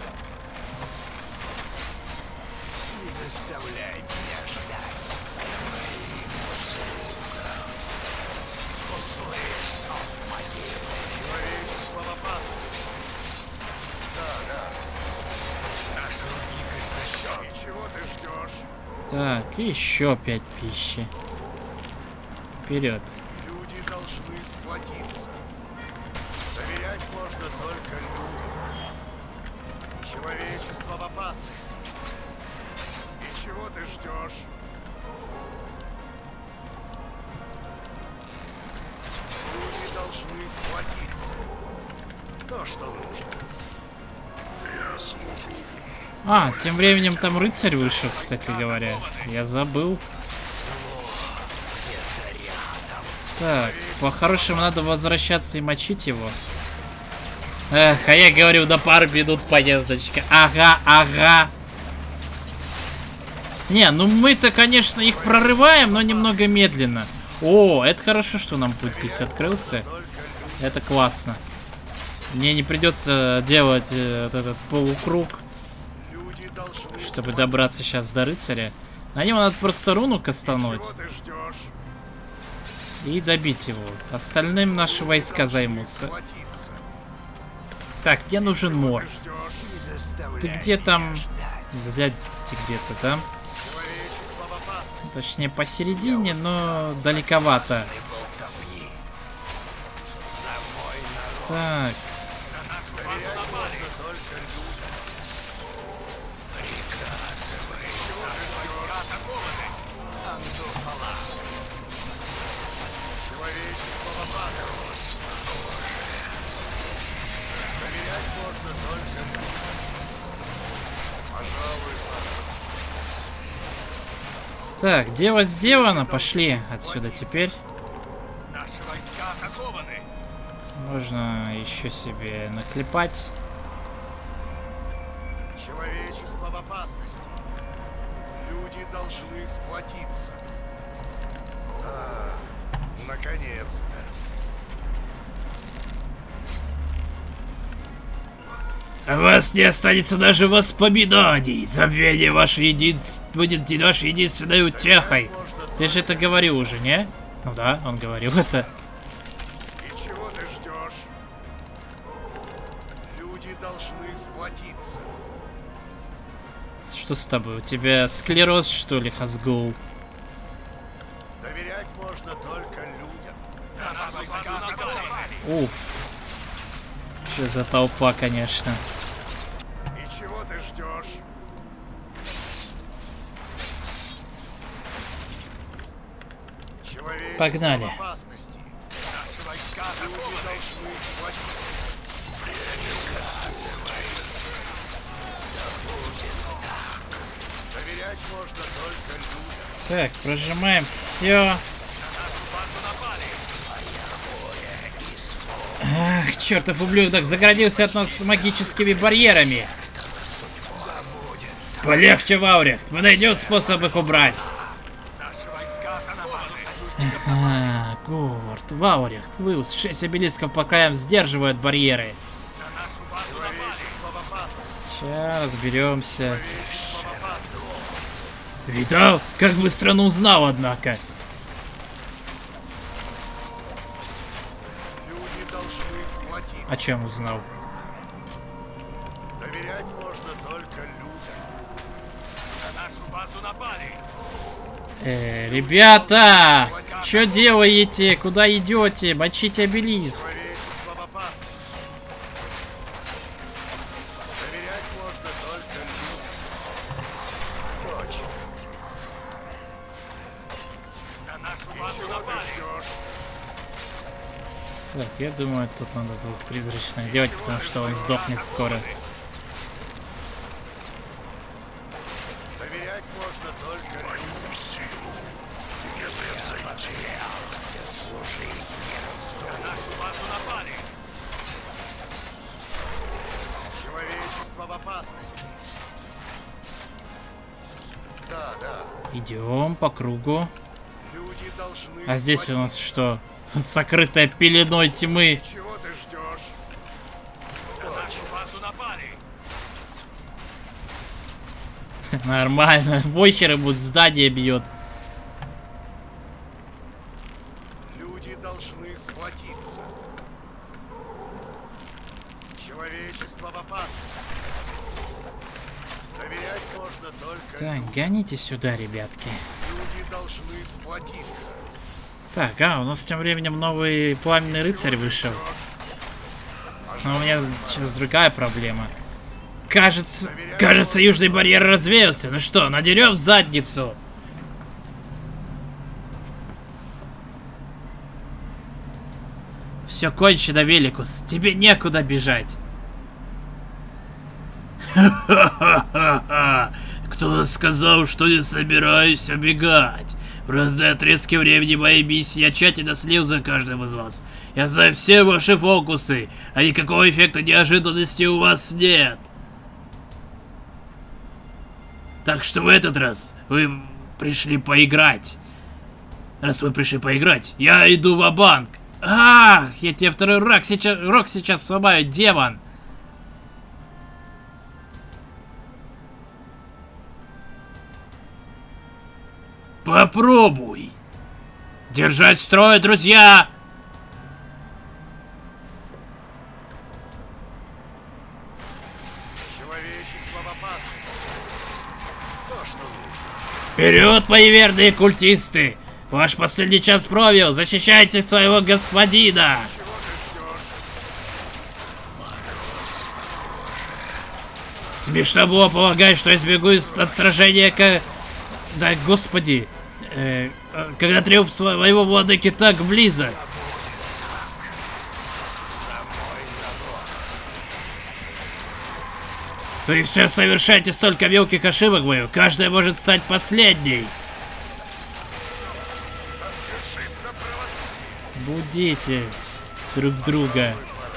заставляй меня ждать. Моим услугам. Услышь зов могилы. Человечество в опасности. Да, да. Наш рудник истощен. И чего ты ждешь? Так, и еще пять пищи. Вперед. Люди должны сплотиться. Доверять можно только людям. Человечество в опасности. И чего ты ждешь? Люди должны сплотиться. То, что нужно. А, тем временем там рыцарь вышел, кстати говоря. Я забыл. Так, по-хорошему надо возвращаться и мочить его. Эх, а я говорю, до пару минут поездочка. Ага, ага. Не, ну мы-то, конечно, их прорываем, но немного медленно. О, это хорошо, что нам путь здесь открылся. Это классно. Мне не придется делать э, вот этот полукруг, Люди должны чтобы добраться сейчас до рыцаря. На него надо просто руну кастануть Чего ты ждешь? и добить его. Остальным наши войска займутся. Сплотиться. Так, мне нужен морд. Ждешь? Не заставляй Ты где там? меня ждать. Взять где-то, да? Человечество в опасности. Точнее, посередине, но далековато. Болтовни. За мой народ. Так, Доверять можно только людям. Приказывай. Войска атакованы. Андуфала. Человечество в опасности. Доверять можно только людям. Пожалуй, так, дело сделано. Пошли отсюда теперь. Наши войска атакованы. Можно еще себе наклепать. человечество в опасности. Люди должны сплотиться. А, наконец-то. Вас не останется даже воспоминаний. Забвение ваше единств... будет вашей единственной утехой. Ты же это говорил уже, не? Ну да, он говорил это. И чего ты ждешь? Люди должны сплотиться. Что с тобой? У тебя склероз, что ли, Хазгул? Доверять можно только людям. Наши войска атакованы. Уф. Что за толпа, конечно. И чего ты ждешь? Человечество Погнали. в опасности. Наши войска Люди атакованы. должны сплотиться. Доверять можно только людям. Так, прожимаем все. Ах, чертов ублюдок загородился от нас с магическими барьерами. Полегче, Ваурихт, мы найдем способ их убрать. Наши войска атакованы. А, Говард, Ваурихт, вы, шесть обелисков по краям сдерживают барьеры. На нашу базу напали. Человечество в опасности. Сейчас разберемся. Человечество в опасности. Видал? Как быстро он узнал, однако. Люди должны сплотиться. О чем узнал? Доверять можно только людям. На нашу базу напали. Э, ребята! Что делаете? Куда идете? Мочите обелиск. Человечество в опасности. Доверять можно только людям. Точно. На нашу И базу чего ты напали. ждешь? Так, я думаю, тут надо двух призрачных делать, потому что он сдохнет скоро. Доверять можно только людям. На нашу базу напали. Человечество в опасности. Да, да. Идем по кругу. Люди должны А здесь у сплотиться. нас что? Сокрытая пеленой тьмы. Чего ты ждешь? На нашу базу напали. Нормально. Войхеры будут, здание бьет. Люди должны сплотиться. Человечество в опасности. Доверять можно только Так, людям. гоните сюда, ребятки. Люди должны сплотиться. Так, а, у нас тем временем новый пламенный рыцарь вышел. Но у меня сейчас другая проблема. Кажется, кажется, южный барьер развеялся. Ну что, надерем задницу? Все кончено, Великус. Тебе некуда бежать. Ха-ха-ха-ха! Кто сказал, что не собираюсь убегать? Просто отрезки времени моей миссии я тщательно слил за каждым из вас. Я знаю все ваши фокусы, а никакого эффекта неожиданности у вас нет. Так что в этот раз вы пришли поиграть. Раз вы пришли поиграть, я иду ва-банк. Ах, я тебе второй рог сейчас, рог сейчас сломаю, демон. Попробуй. Держать строй, друзья. Человечество в опасности. То, что нужно. Вперед, мои верные культисты! Ваш последний час пробил! Защищайте своего господина! Чего ты ждешь? Смешно было полагать, что я сбегу от сражения к... Да, господи! Э, когда триумф своего владыки так близок! Вы все совершаете столько мелких ошибок, мою. Каждая может стать последней. Да свершится правосудие. Будите друг друга.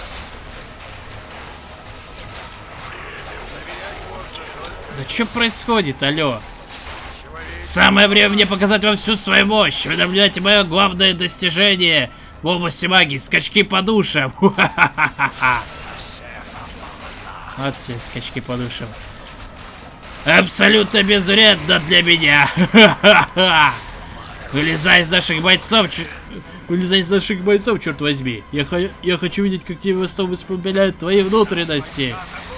Да что происходит, алло? Самое время мне показать вам всю свою мощь. Вы наблюдаете мое главное достижение в области магии. Скачки по душам. Вот те скачки по душам. Абсолютно безвредно для меня. Вылезай из наших бойцов. Ч... Вылезай из наших бойцов, черт возьми. Я, х... Я хочу видеть, как тебе воспламеняют твои внутренности.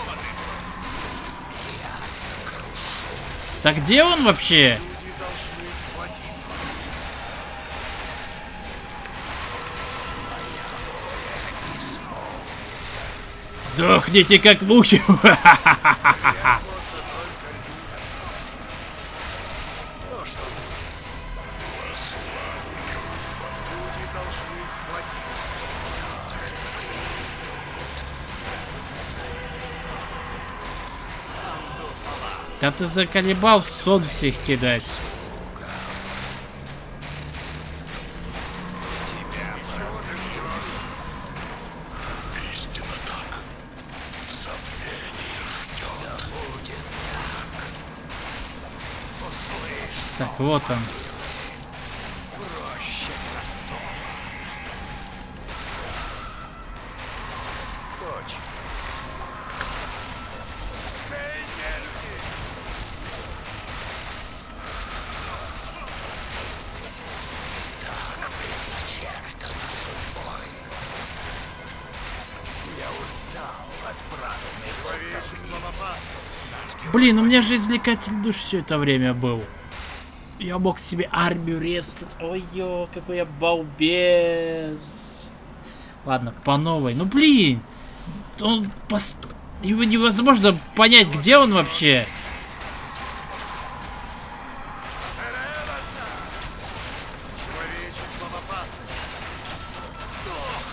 Так где он вообще? Люди должны сплотиться. Дохните как мухи. То, что нужно. Люди должны сплотиться. Да ты заколебал в сон всех кидать. Так, вот он. Точно. Эй, нелюди! Я устал от праздной Человечество в опасности. Блин, у меня же извлекатель душ все это время был. Я мог себе армию рестать. Ой-ё, какой я балбес. Ладно, по новой. Ну блин, он пос... его невозможно понять, где он вообще. Человечество в опасности. Сдох!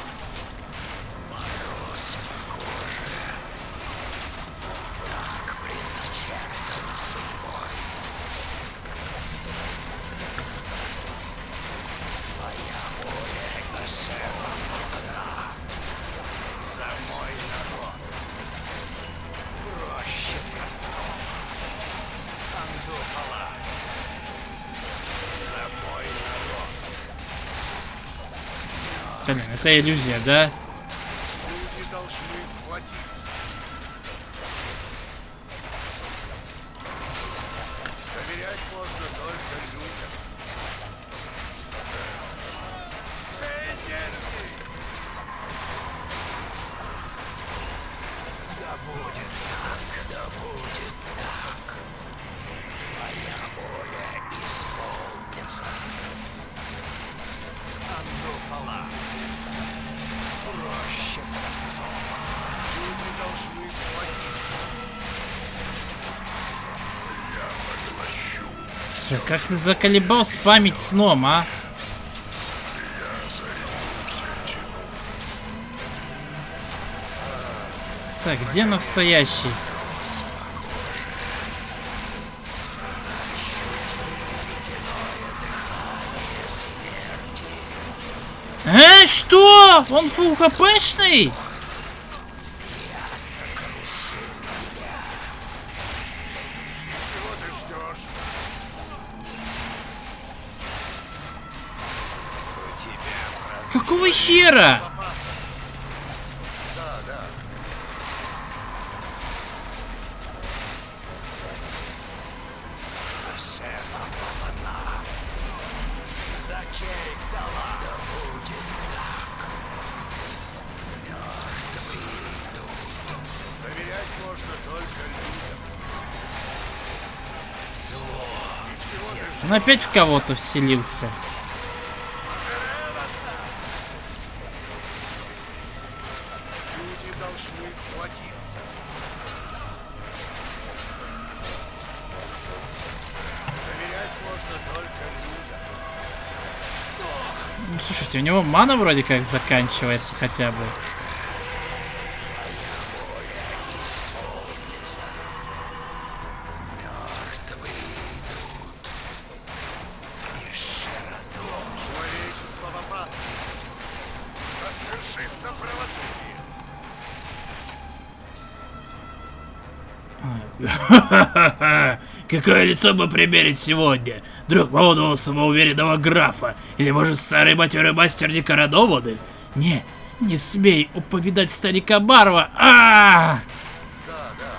Блин, это иллюзия, да? Люди должны сплотиться. Да как ты заколебал спамить сном, а? Так, где настоящий? Э, что? Он фул хпшный? Чего ты ждешь? Какого хера? Да, да. Доверять можно только людям. И чего ты ждешь? Он опять в кого-то вселился. Люди должны сплотиться. Доверять можно только людям. Ну, слушайте, у него мана вроде как заканчивается хотя бы. Человечество в опасности. Да свершится правосудие. Какое лицо бы примерить сегодня? Друг молодого самоуверенного графа? Или, может, старый матерый мастер Никорадоводы? Не, не смей упоминать старика Барва. А! Да, да.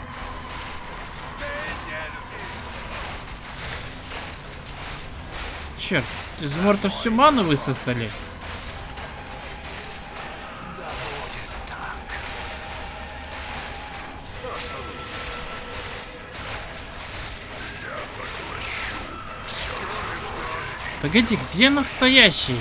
Черт, из морта всю ману высосали. Погоди, где настоящий?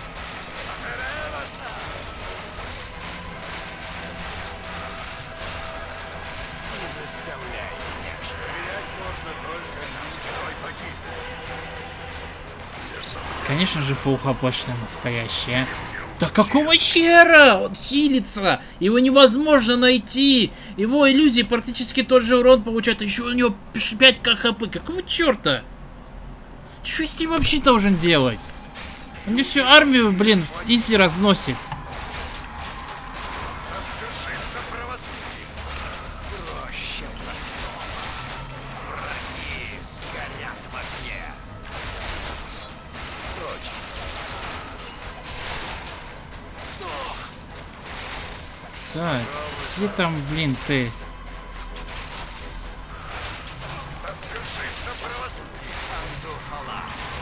Конечно же, фулл хпшный настоящий, а? Да какого хера? Он хилится! Его невозможно найти! Его иллюзии практически тот же урон получают, еще у него пять ка хп. Какого черта? Что с ним вообще должен делать? Он мне всю армию, блин, изи разносит. Свершится правосудие. Проще простого. Враги сгорят в огне. Прочь. Так, где там, блин, ты? Да свершится правосудие. Андуфала.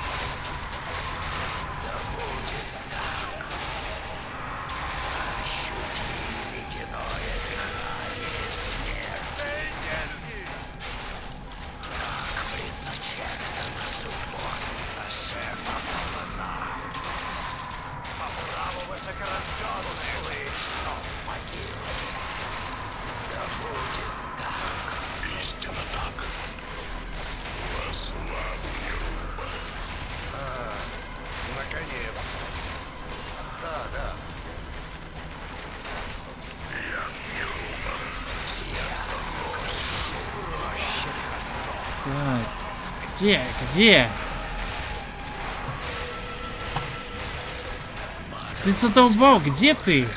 Да будет так. Ощути ледяное дыхание смерти. Как предначертано судьбой Асефа Павана. По праву высокорожденный слышь зов могилы. Да будет так. Истинно так. Наконец. Да, да. Так, где, где? Ты задолбал, где ты?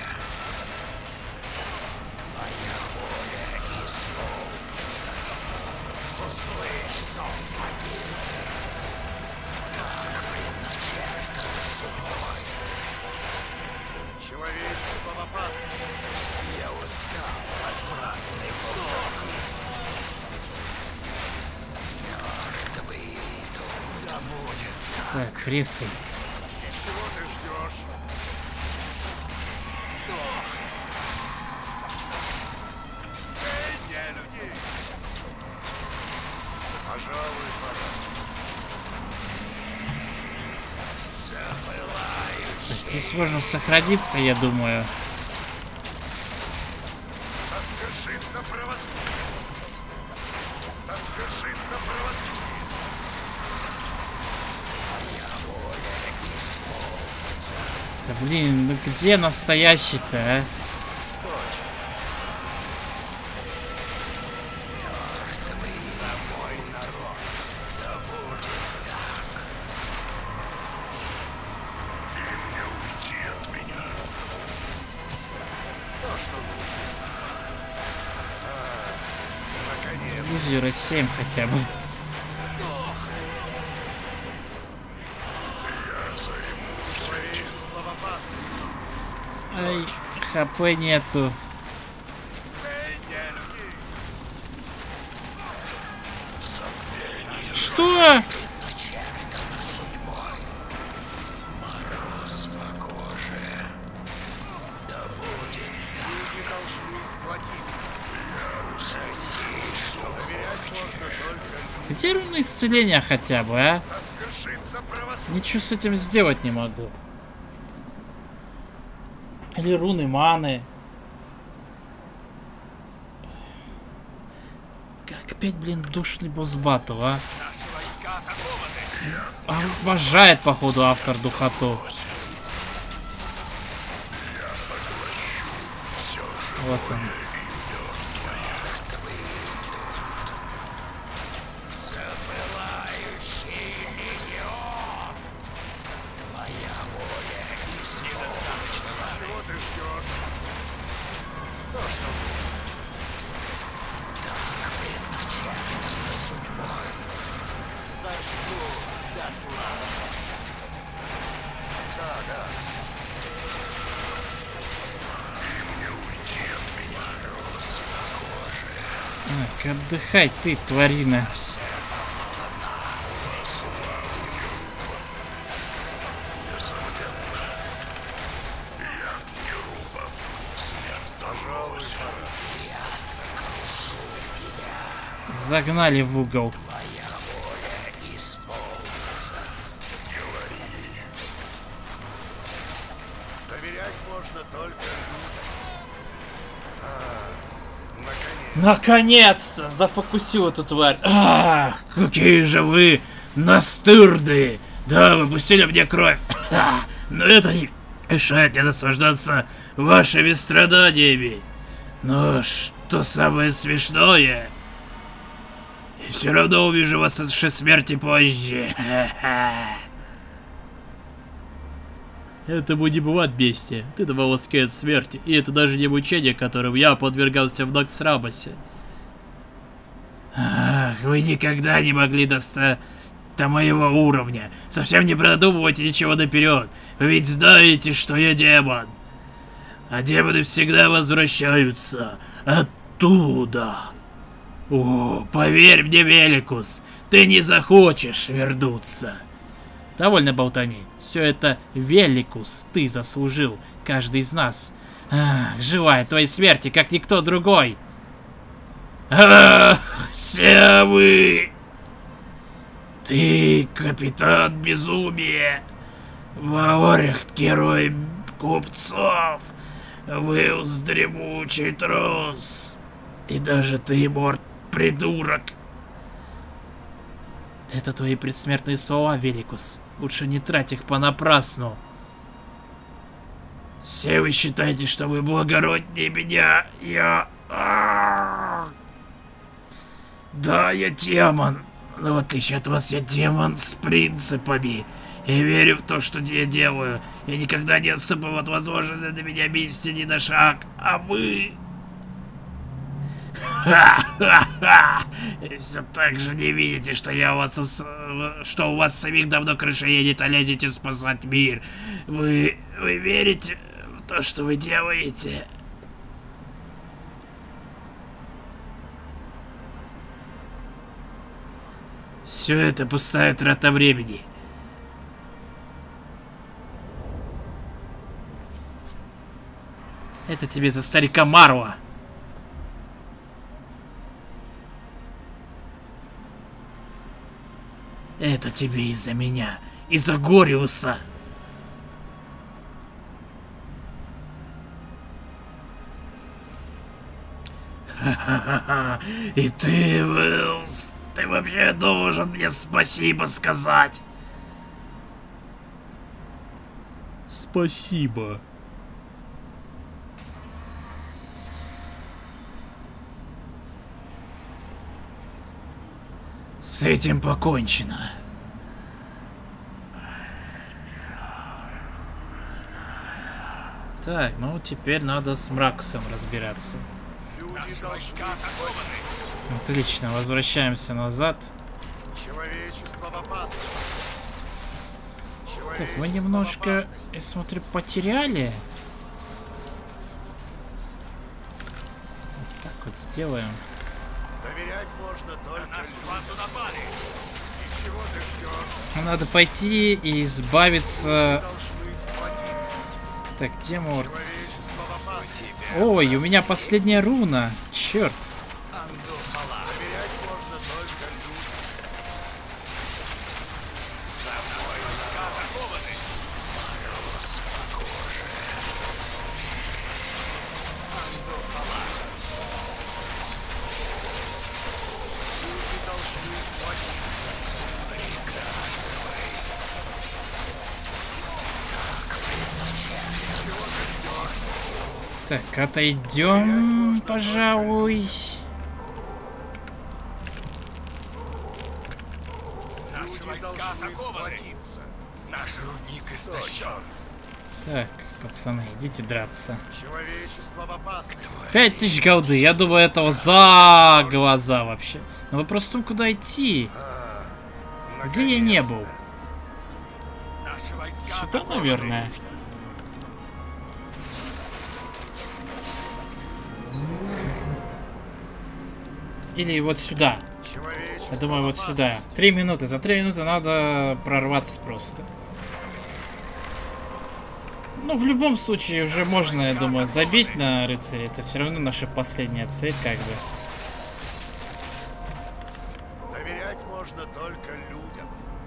Человечество в опасности. Я устал от праздной вздохи. Мертвые идут. Да будет так. Так, Крисы. И чего ты ждешь? Сдох. Эй, не людей. Пожалуй, пора. Так, здесь можно сохраниться, я думаю. Да свершится правосудие. Да свершится правосудие. Да блин, ну где настоящий-то, а? Иллюзию семь хотя бы. Ай, хп нету. Что? Где руны исцеления хотя бы, а? Ничего с этим сделать не могу. Или руны маны. Как опять, блин, душный босс-баттл, а? Обожает, походу, автор духоту. Вот он. Так, отдыхай ты, тварина. Загнали в угол. Доверять можно только... Наконец-то зафокусил эту тварь. Ах, какие же вы настырные. Да, вы пустили мне кровь. Но это не мешает мне наслаждаться вашими страданиями. Но что самое смешное, я все равно увижу вас от смерти позже. Этому не бывает бестия. Ты на волоске от смерти. И это даже не мучение, которым я подвергался в Ноксрабасе. Ах, вы никогда не могли достать до моего уровня. Совсем не продумывайте ничего наперед. Вы ведь знаете, что я демон. А демоны всегда возвращаются оттуда. О, поверь мне, Великус, ты не захочешь вернуться. Довольно болтани. Все это, Великус, ты заслужил. Каждый из нас. Ах, желает твоей смерти, как никто другой. Ах, все вы. Ты, капитан безумия. Ваорихт, герой купцов. Вылз, дремучий трус. И даже ты, Морт, придурок. Это твои предсмертные слова, Великус. Лучше не трать их понапрасну. Все вы считаете, что вы благороднее меня. Я... А-а-а. Да, я демон. Но в отличие от вас, я демон с принципами. Я верю в то, что я делаю. Я никогда не отступил от возложенной на меня мести ни на шаг. А вы... Ха-ха-ха! Все так же не видите, что я у вас, что у вас самих давно крыша едет, а лезете спасать мир. Вы, вы верите в то, что вы делаете? Все это пустая трата времени. Это тебе за старика Марва. Это тебе из-за меня, из-за Гориуса. Ха-ха-ха. И ты, Вэлс, ты вообще должен мне спасибо сказать. спасибо. С этим покончено. Так, ну теперь надо с Мракусом разбираться. Люди должны Войска атакованы. Отлично, возвращаемся назад. Человечество в опасности. Так, мы Человечество в немножко, опасности. я смотрю, потеряли. Вот так вот сделаем. Доверять можно На только нашу людям. базу напали. И чего ты ждешь? Надо пойти и избавиться... Должны сплотиться. Так, где Морд? Человечество в опасности. Ой, у меня последняя руна. Черт. Доверять можно только людям. Войска атакованы. Люди должны сплотиться. Так, отойдем, пожалуй. Наши Люди войска должны атакованы. сплотиться. Наш рудник истощен. Так, пацаны, идите драться. Человечество в опасности. Пять тысяч голды, я думаю, этого за глаза вообще. Но вопрос в том, куда идти. А, Где я не был? наконец-то. Наши войска Сюда, атакованы. наверное. Или вот сюда. Человечество Я думаю, в вот сюда. опасности. Три минуты. За три минуты надо прорваться просто. Ну, в любом случае, уже можно, я думаю, забить на рыцаря. Это все равно наша последняя цель, как бы. Доверять можно только людям.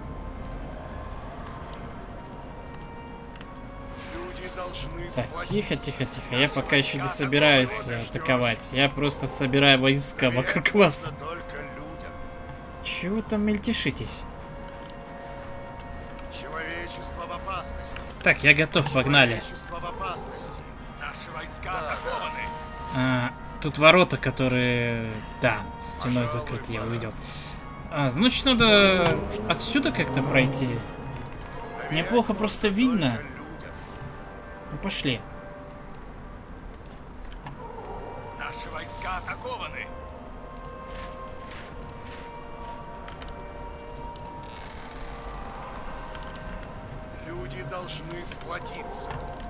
Люди должны Так, сплотиться. тихо, тихо, тихо. Я пока еще не собираюсь атаковать. Я просто собираю войска Доверять вокруг вас. можно только людям. Чего вы там мельтешитесь? Человечество в опасности. Так, я готов, погнали. Человечество в опасности. Наши войска атакованы. А, тут ворота, которые... Да, стеной закрыты, я увидел. А, значит, надо отсюда как-то пройти. Доверять Неплохо можно просто только видно. людям. Ну, пошли. Наши войска атакованы. Люди должны сплотиться.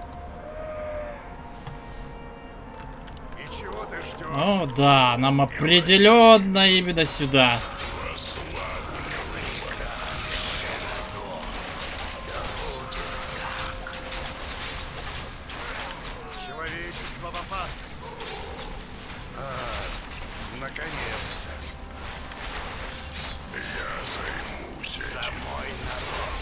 И чего ты ждешь? О, да, нам определенно именно сюда. Человечество в опасности. А, наконец-то. За мой народ.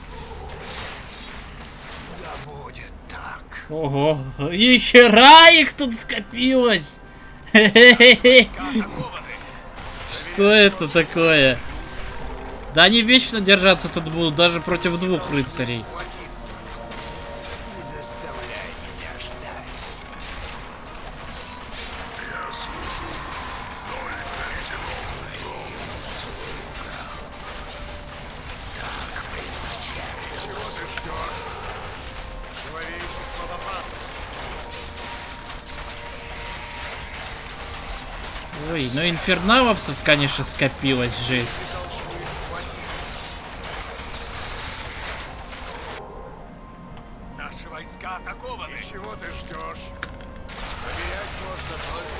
Да будет так. Ого, и хера их тут скопилось. Хе-хе-хе. Атакованы. Что это такое? Да они вечно держаться тут будут, даже против двух рыцарей. Сплотиться. Не заставляй меня ждать. Чего ты ждешь? Человечество в опасности. Ой, ну инферналов тут, конечно, скопилось, жесть. Должны сплотиться. Наши войска атакованы. И чего ты ждешь? Доверять можно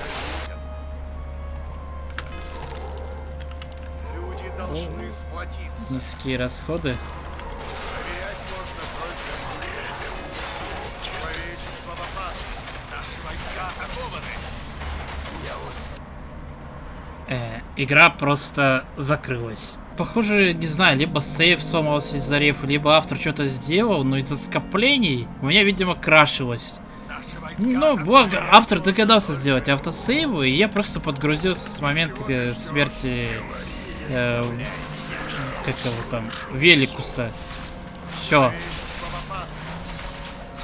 только людям. Люди должны сплотиться. Низкие расходы. Доверять можно только людям. Человечество в опасности. Наши войска атакованы. Э, игра просто закрылась. Похоже, не знаю, либо сейв сломался из-за рефа, либо автор что-то сделал, но из-за скоплений у меня, видимо, крашилось. Наши войска Ну, атакованы. благо, автор догадался сделать автосейвы, и я просто подгрузился с момента э, смерти... э, как его там? Великуса. Все. Человечество в опасности.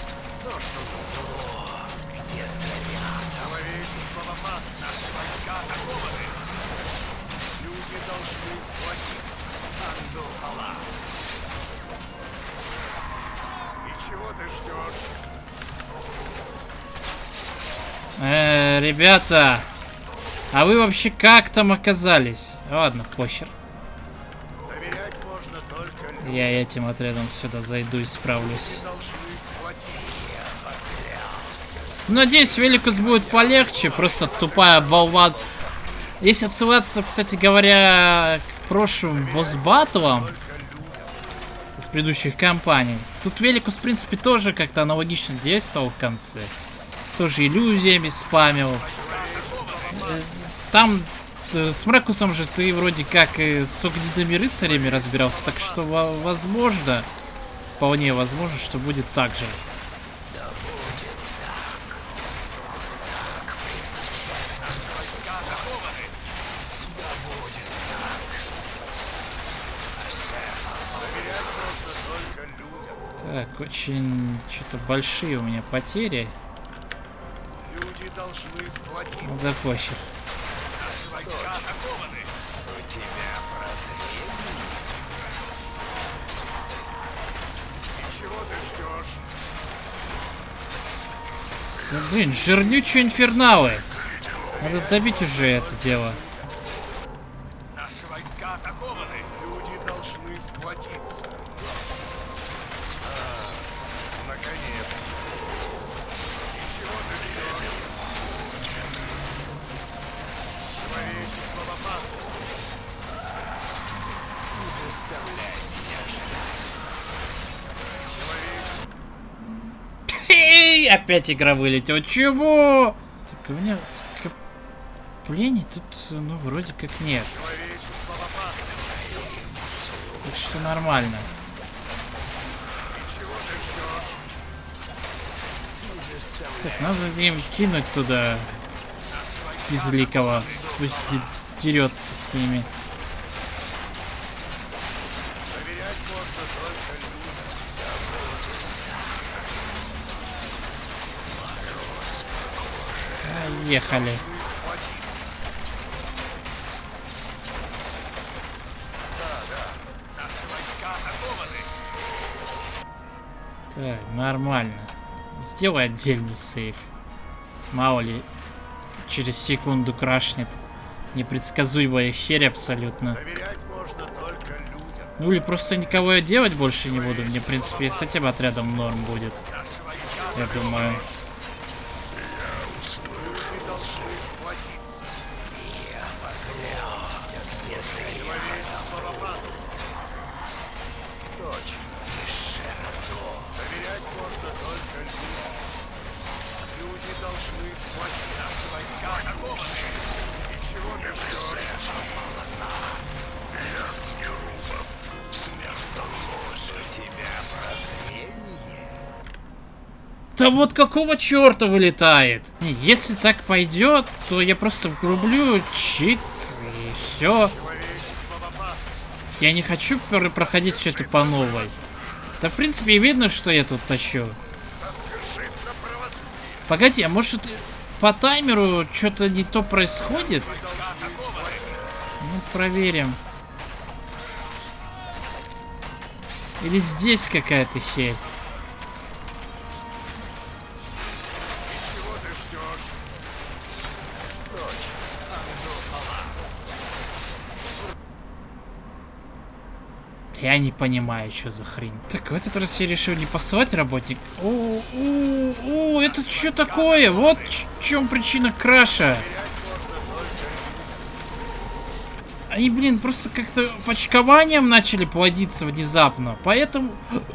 войска атакованы. Люди должны сплотиться. Андуфала. И чего ты ждешь? Э, ребята, а вы вообще как там оказались? Ладно, похер. Доверять можно только людям. Я этим отрядом сюда зайду и справлюсь. Люди должны сплотиться. Надеюсь, Великус будет полегче, просто тупая болван. Если отсылаться, кстати говоря, к прошлым босс-баттлам с предыдущих кампаний, тут Великус, в принципе, тоже как-то аналогично действовал в конце. Тоже иллюзиями спамил. Там э, с Мракусом же ты вроде как и с огненными рыцарями разбирался, так что возможно, вполне возможно, что будет так же. Так, очень что-то большие у меня потери. Люди должны сплотиться. Ну да похер. Наши войска атакованы. У тебя прозрение. И чего ты ждешь? Да блин, жирнючие инферналы. Надо добить уже это дело. Наши войска атакованы. Люди должны сплотиться. А, наконец. И чего ты ждешь? Человечество в опасности. Не заставляй меня ждать. Человечество. Эй, опять игра вылетела. Чего? Так у меня скоплений тут, ну, вроде как нет. Человечество в опасности. Так что нормально. И чего ты ждешь? Не заставляй. Так, надо им кинуть туда безликого. Пусть де- дерется с ними. Доверять можно только людям. Ехали. Должны сплотиться. Наши войска атакованы. Так, нормально. Сделай отдельный сейф. Мало ли, через секунду крашнет. Непредсказуемая херь абсолютно. Доверять можно только людям. Ну или просто никого я делать больше не буду. Мне, в принципе, с этим отрядом норм будет. Я думаю. Люди должны сплотиться. Я поклялся, где ты. Человечество в опасности. Точно. Доверять можно только людям. Люди должны сплотиться. Наши войска атакованы. И чего ты ждешь? У тебя прозрение. Да вот какого черта вылетает? Не, если так пойдет, то я просто вгрублю чит и все. Человечество в опасности. Я не хочу пр- проходить все это по новой. Да в принципе и видно, что я тут тащу. Раскрышится правосудие. Погоди, а может по таймеру что-то не то происходит? Должны сплотиться. Ну, проверим. Или здесь какая-то херь? И чего ты ждешь? Я не понимаю, что за хрень. Так, в этот раз я решил не посылать работник. О, о, о, это что такое? Вот в чем причина краша. Они, блин, просто как-то почкованием начали плодиться внезапно. Поэтому...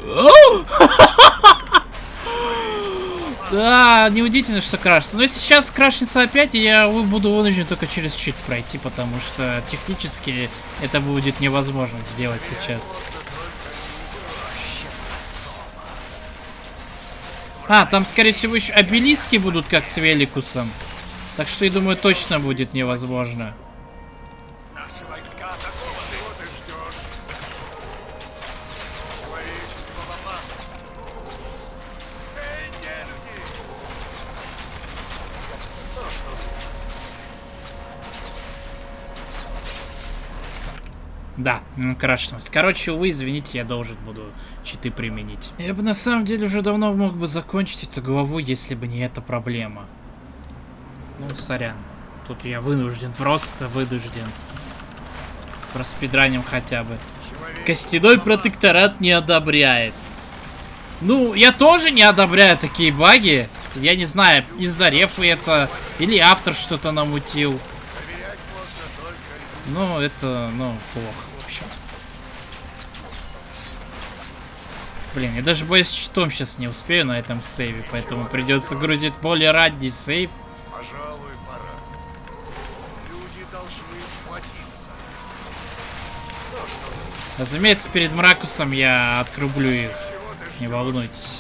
Да, неудивительно, что крашится. Но если сейчас крашится опять, я буду вынужден только через чит пройти, потому что технически это будет невозможно сделать сейчас. А, там, скорее всего, еще обелиски будут, как с Великусом. Так что, я думаю, точно будет невозможно. Наши войска атакованы. Чего ты ждешь? Человечество в опасности. Эй, не люди! Ну что ты? Да, ну крашнулось. Короче, увы, извините, я должен буду читы применить. Я бы на самом деле уже давно мог бы закончить эту главу, если бы не эта проблема. Ну, сорян. Тут я вынужден, просто вынужден. Проспидраним хотя бы. Костяной протекторат не одобряет. Ну, я тоже не одобряю такие баги. Я не знаю, из-за рефы это, или автор что-то намутил. Ну, это, ну, плохо, в общем. Блин, я даже боюсь, читом сейчас не успею на этом сейве, поэтому придется грузить более ранний сейв. Пожалуй, пора. Люди должны сплотиться. Ну что, Разумеется, перед Мракусом я открублю их. чего ты Не ждешь? волнуйтесь.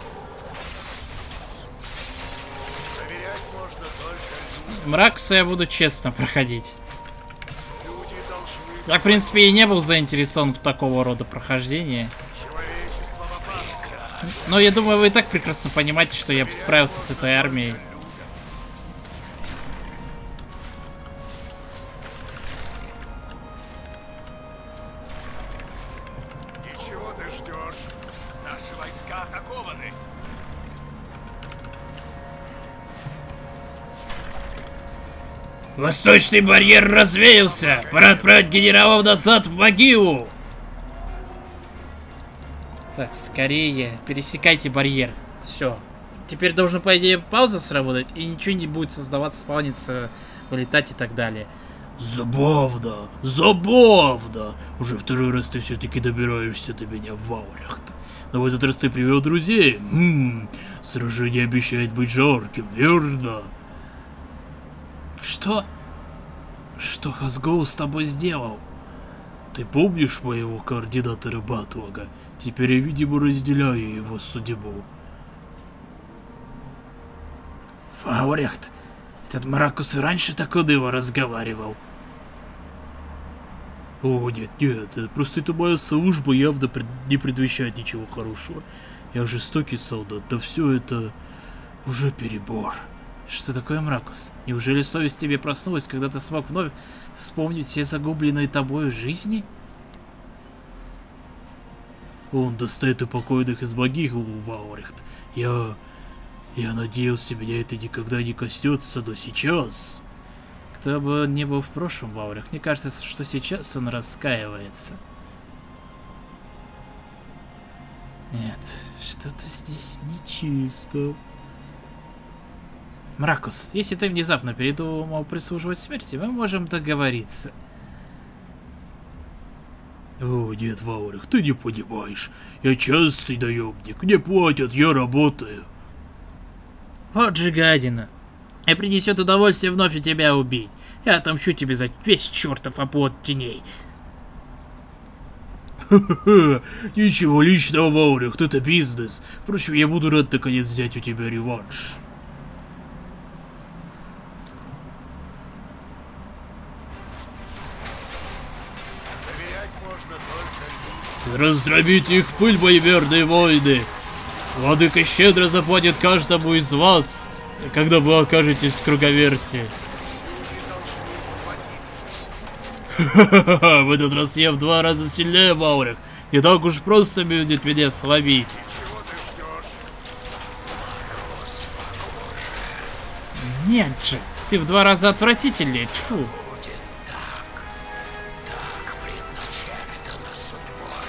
Проверять можно только людей. Мракуса я буду честно проходить. Люди должны Я, в принципе, и не был заинтересован в такого рода прохождении. человечество в опасности. Но я думаю, вы и так прекрасно понимаете, что я бы справился с этой армией. И чего ты ждешь? Наши войска атакованы. Восточный барьер развеялся. Пора отправить генералов назад в могилу. Так, скорее, пересекайте барьер. Все. Теперь должна, по идее, пауза сработать, и ничего не будет создаваться, спавниться, вылетать и так далее. Забавно, забавно. Уже второй раз ты все-таки добираешься до меня в Вауряхт. Но в этот раз ты привел друзей. Ммм, сражение обещает быть жарким, верно? Что? Что Хазгоу с тобой сделал? Ты помнишь моего координатора Батлага? Теперь я, видимо, разделяю его судьбу. Вауряхт, этот Мракус и раньше так уныло разговаривал. О, нет, нет, это просто эта моя служба явно пред... не предвещает ничего хорошего. Я жестокий солдат, да все это уже перебор. Что такое, Мракус? Неужели совесть тебе проснулась, когда ты смог вновь вспомнить все загубленные тобою жизни? Он достает упокоенных из могил, Вауряхт. Я... Я надеялся, меня это никогда не коснется, но сейчас... Кто бы он ни был в прошлом, Вауряхт, мне кажется, что сейчас он раскаивается. Нет, что-то здесь нечисто. Мракус, если ты внезапно передумал прислуживать смерти, мы можем договориться. О, нет, Вауряхт, ты не понимаешь. Я частый наемник, мне платят, я работаю. Вот же гадина. И принесет удовольствие вновь и тебя убить. Я отомщу тебе за весь чертов оплот теней. Ха-ха-ха, ничего личного, Вауряхт, это бизнес. Впрочем, я буду рад наконец взять у тебя реванш. Доверять можно только людям. Раздробите их в пыль, мои верные воины. Владыка щедро заплатит каждому из вас, когда вы окажетесь в круговерти. Люди должны сплотиться. Ха-ха-ха, в этот раз я в два раза сильнее, Вауряхт. Не так уж просто будет меня сломить. Чего ты ждешь? Нет же, ты в два раза отвратительнее, тьфу. Будет так. Так предначертано судьбой.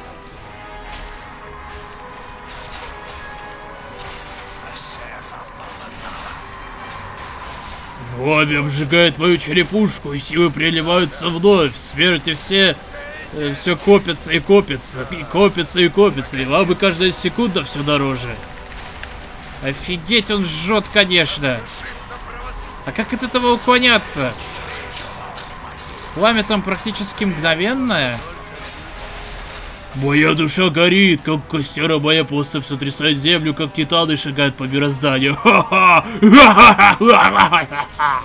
Асефа Балана. Пламя обжигает мою черепушку, и силы приливаются вновь. Смерти все... э, все копится и копится, и копится и копится, и вам бы каждая секунда все дороже. Офигеть, он жжет, конечно. А как от этого уклоняться? Пламя там практически мгновенное. Моя душа горит, как костер, а моя поступь сотрясает землю, как титаны шагают по мирозданию. Ха-ха! Ха-ха-ха!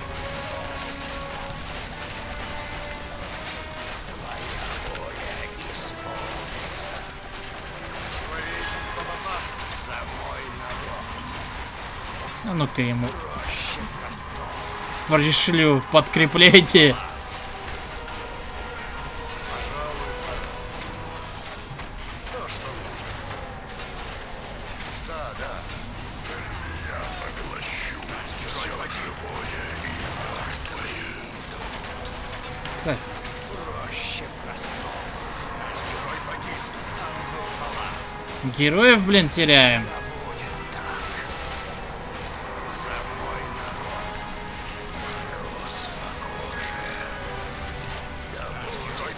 Человечество в опасности. За мой народ. А ну-ка ему пришлю подкрепление. Так. Проще простого. Наш герой погиб. Ангофала. Героев, блин, теряем. Будет так. За мой народ. Мороз по коже. Да будет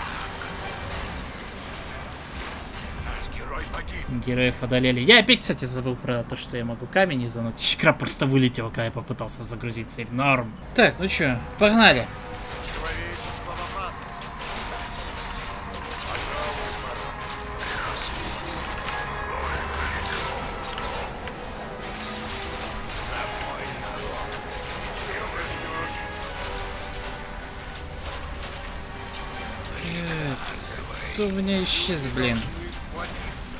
так. Наш герой погиб. Героев одолели. Я опять, кстати, забыл про то, что я могу камень изануть. Игра просто вылетела, когда я попытался загрузить сейв. Норм. Так, ну чё, погнали. Человечество в опасности. За мой народ. Чего ты ждешь? Так, кто у меня исчез, блин? Должны сплотиться.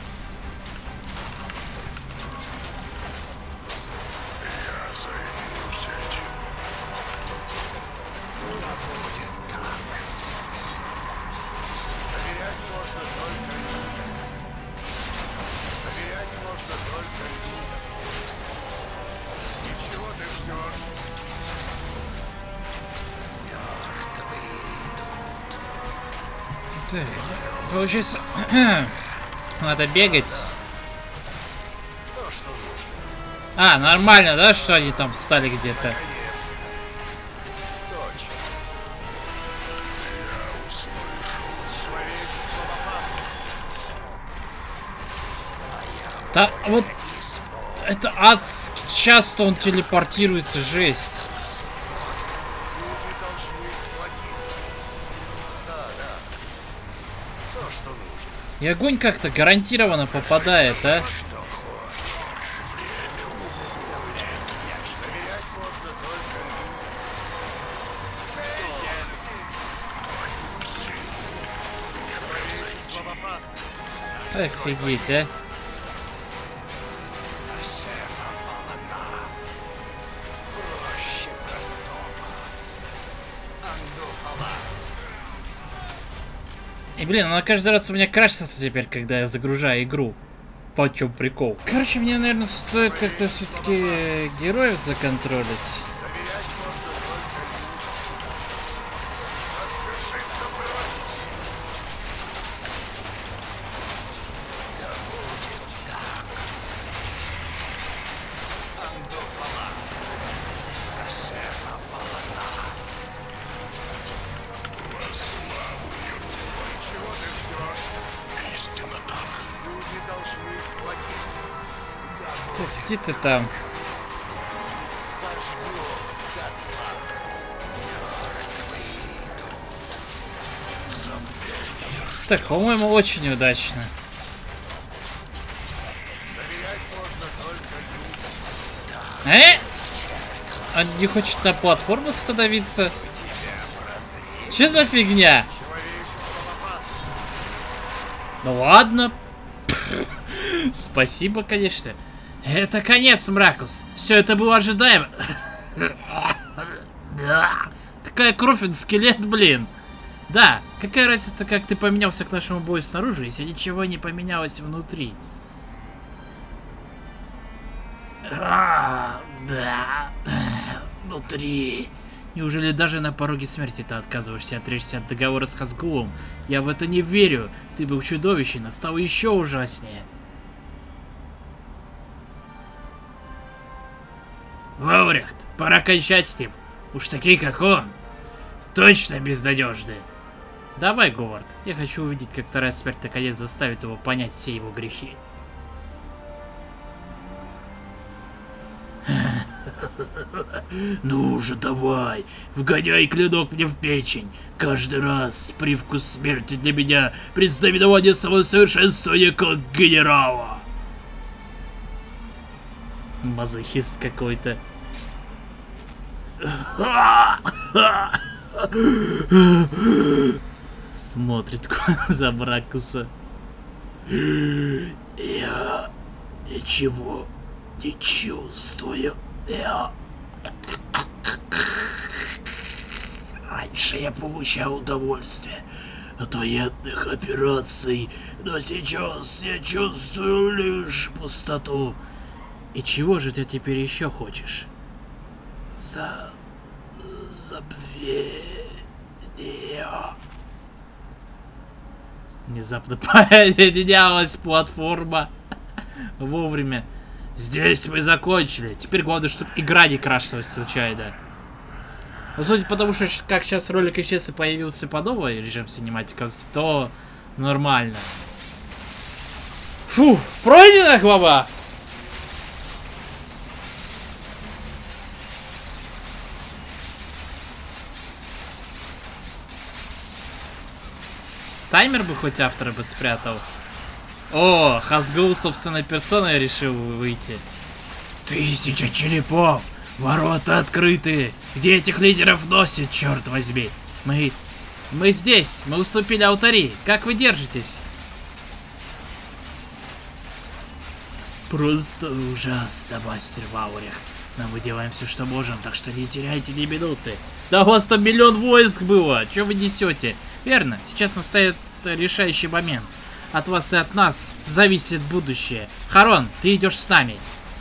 Доверять можно только людям. Доверять можно только людям. И чего ты ждешь? Так, получается, надо бегать. То, что нужно. А, нормально, да, что они там встали где-то? Наконец-то. Точно. Человечество в опасности. Да, вот это адски часто он телепортируется, жесть. Люди должны сплотиться. Да, да. То, что нужно. И огонь как-то гарантированно попадает, а? Доверять можно только людям. Человечество в опасности. Офигеть, а? Асефа полна. Проще простого. Ангофала. И, блин, она каждый раз у меня крашится теперь, когда я загружаю игру. По чем прикол? Короче, мне, наверное, стоит как-то все-таки героев законтролить. Доверять можно только людям. Рассмешиться просто. Ангофала. Асефа полна. Чего ты ждешь? Истинно так. Люди должны сплотиться. Так, где ты там? Сожгу дотла. Так, по-моему, очень удачно. Доверять можно только людям. Э? Он не хочет на платформу становиться? Что за фигня? Человечество в опасности. Ну ладно. Спасибо, конечно. Это конец, Мракус. Все это было ожидаемо. Какая кровь, он скелет, блин. Да, какая разница, как ты поменялся к нашему бою снаружи, если ничего не поменялось внутри. А, да. Внутри. Неужели даже на пороге смерти ты отказываешься отречься от договора с Хазгулом? Я в это не верю. Ты был чудовищен, а стал еще ужаснее. Вауряхт, пора кончать с ним. Уж такие, как он, точно безнадежны. Давай, Говард, я хочу увидеть, как вторая смерть наконец заставит его понять все его грехи. Ну же, давай, вгоняй клинок мне в печень. Каждый раз привкус смерти для меня предзнаменование самосовершенствования как генерала. Мазохист какой-то. Смотрит за Мракуса. Я ничего не чувствую. Я... Раньше я получал удовольствие от военных операций, но сейчас я чувствую лишь пустоту. И чего же ты теперь еще хочешь? За... забвение. ее. Внезапно поднялась платформа. Вовремя. Здесь мы закончили. Теперь главное, чтобы игра не крашилась случайно. Ну, судя по тому, что как сейчас ролик исчез и появился по новой режим синематика, то нормально. Фу, пройдена глава. Таймер бы хоть автора бы спрятал. О, Хазгул собственной персоной решил выйти. Тысяча черепов! Ворота открыты! Где этих лидеров носит, черт возьми? Мы... Мы здесь! Мы уступили алтари! Как вы держитесь? Просто ужасно, мастер Ваурих. Но мы делаем все, что можем, так что не теряйте ни минуты. Да у вас там миллион войск было! Что вы несете? Верно, сейчас настает решающий момент. От вас и от нас зависит будущее. Харон, ты идешь с нами.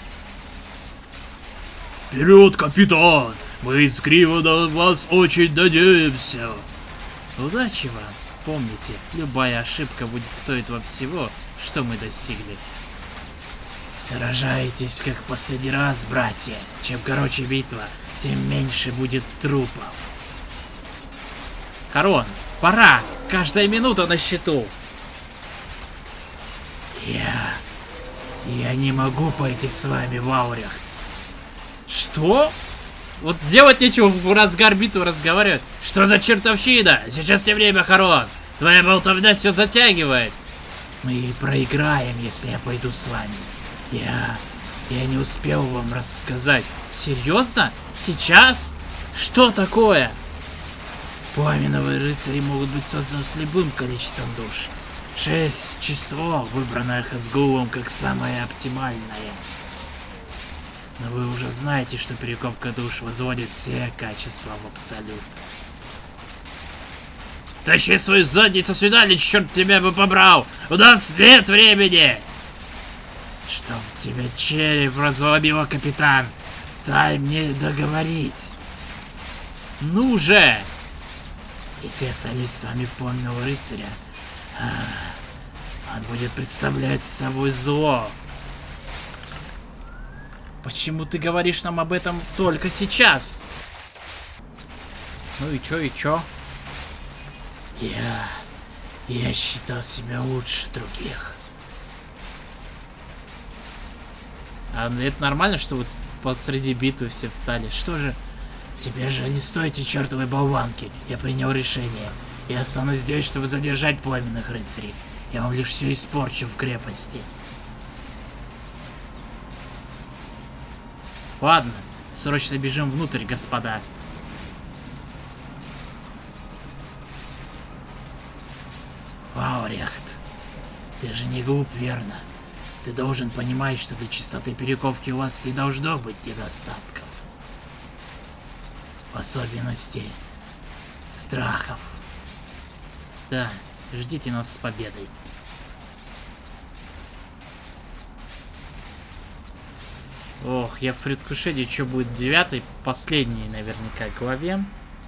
Вперед, капитан! Мы из Криво на вас очень надеемся. Удачи вам. Помните, любая ошибка будет стоить вам всего, что мы достигли. Сражайтесь как последний раз, братья. Чем короче битва, тем меньше будет трупов. Харон, пора! Каждая минута на счету. Я... Я не могу пойти с вами, Ваурих. Что? Вот делать нечего в разгар битвы разговаривать. Что за чертовщина? Сейчас не время, Харон. Твоя болтовня все затягивает. Мы проиграем, если я пойду с вами. Я... Я не успел вам рассказать. Серьезно? Сейчас? Что такое? Пламенные рыцари могут быть созданы с любым количеством душ. Шесть число, выбранное Хазгулом как самое оптимальное. Но вы уже знаете, что перековка душ возводит все качества в абсолют. Тащи свою задницу сюда, или черт тебя бы побрал! У нас нет времени! Чтоб тебя череп разломило, капитан! Дай мне договорить! Ну же! Если я солюсь с вами в пламенного рыцаря, он будет представлять собой зло. Почему ты говоришь нам об этом только сейчас? Ну и чё, и чё? Я... Я считал себя лучше других. А это нормально, что вы посреди битвы все встали? Что же? Тебе же не стоите чертовой болванки. Я принял решение. Я останусь здесь, чтобы задержать пламенных рыцарей. Я вам лишь все испорчу в крепости. Ладно, срочно бежим внутрь, господа. Ваурихт, ты же не глуп, верно? Ты должен понимать, что до чистоты перековки у вас не должно быть недостатков. В особенности страхов. Да, ждите нас с победой. Ох, я в предвкушении, что будет в девятой, последней наверняка главе.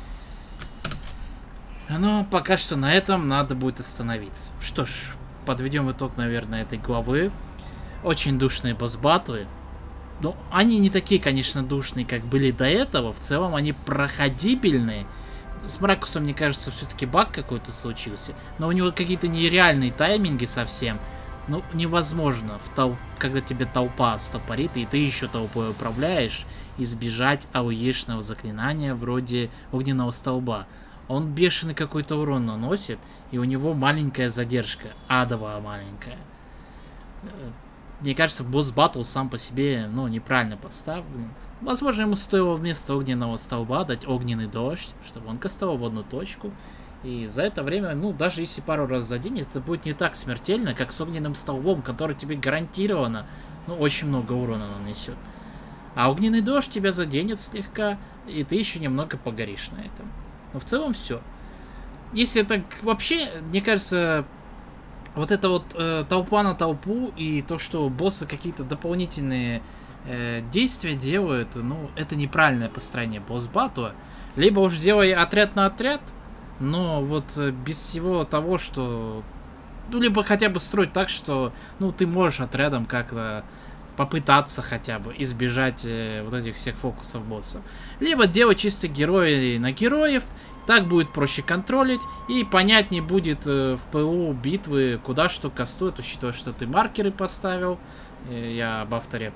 Но пока что на этом надо будет остановиться. Что ж, подведем итог, наверное, этой главы. Очень душные босс-баттлы. Ну, они не такие, конечно, душные, как были до этого. В целом они проходибельные. С Мракусом, мне кажется, все-таки баг какой-то случился. Но у него какие-то нереальные тайминги совсем. Ну, невозможно, в тол... когда тебе толпа стопорит, и ты еще толпой управляешь, избежать ауешного заклинания вроде огненного столба. Он бешеный какой-то урон наносит, и у него маленькая задержка, адовая маленькая. Мне кажется, босс-баттл сам по себе, ну, неправильно подставлен. Возможно, ему стоило вместо огненного столба дать огненный дождь, чтобы он кастовал в одну точку. И за это время, ну, даже если пару раз заденет, это будет не так смертельно, как с огненным столбом, который тебе гарантированно, ну, очень много урона нанесет. А огненный дождь тебя заденет слегка, и ты еще немного погоришь на этом. Но в целом все. Если так вообще, мне кажется, вот это вот э, толпа на толпу и то, что боссы какие-то дополнительные э, действия делают, ну, это неправильное построение босс-батла. Либо уж делай отряд на отряд, Но вот э, без всего того, что... Ну, либо хотя бы строить так, что, ну, ты можешь отрядом как-то попытаться хотя бы избежать э, вот этих всех фокусов боссов. Либо делать чисто герои на героев, так будет проще контролить, и понятнее будет э, в ПО битвы, куда что кастует, учитывая, что ты маркеры поставил. Э, я об авторе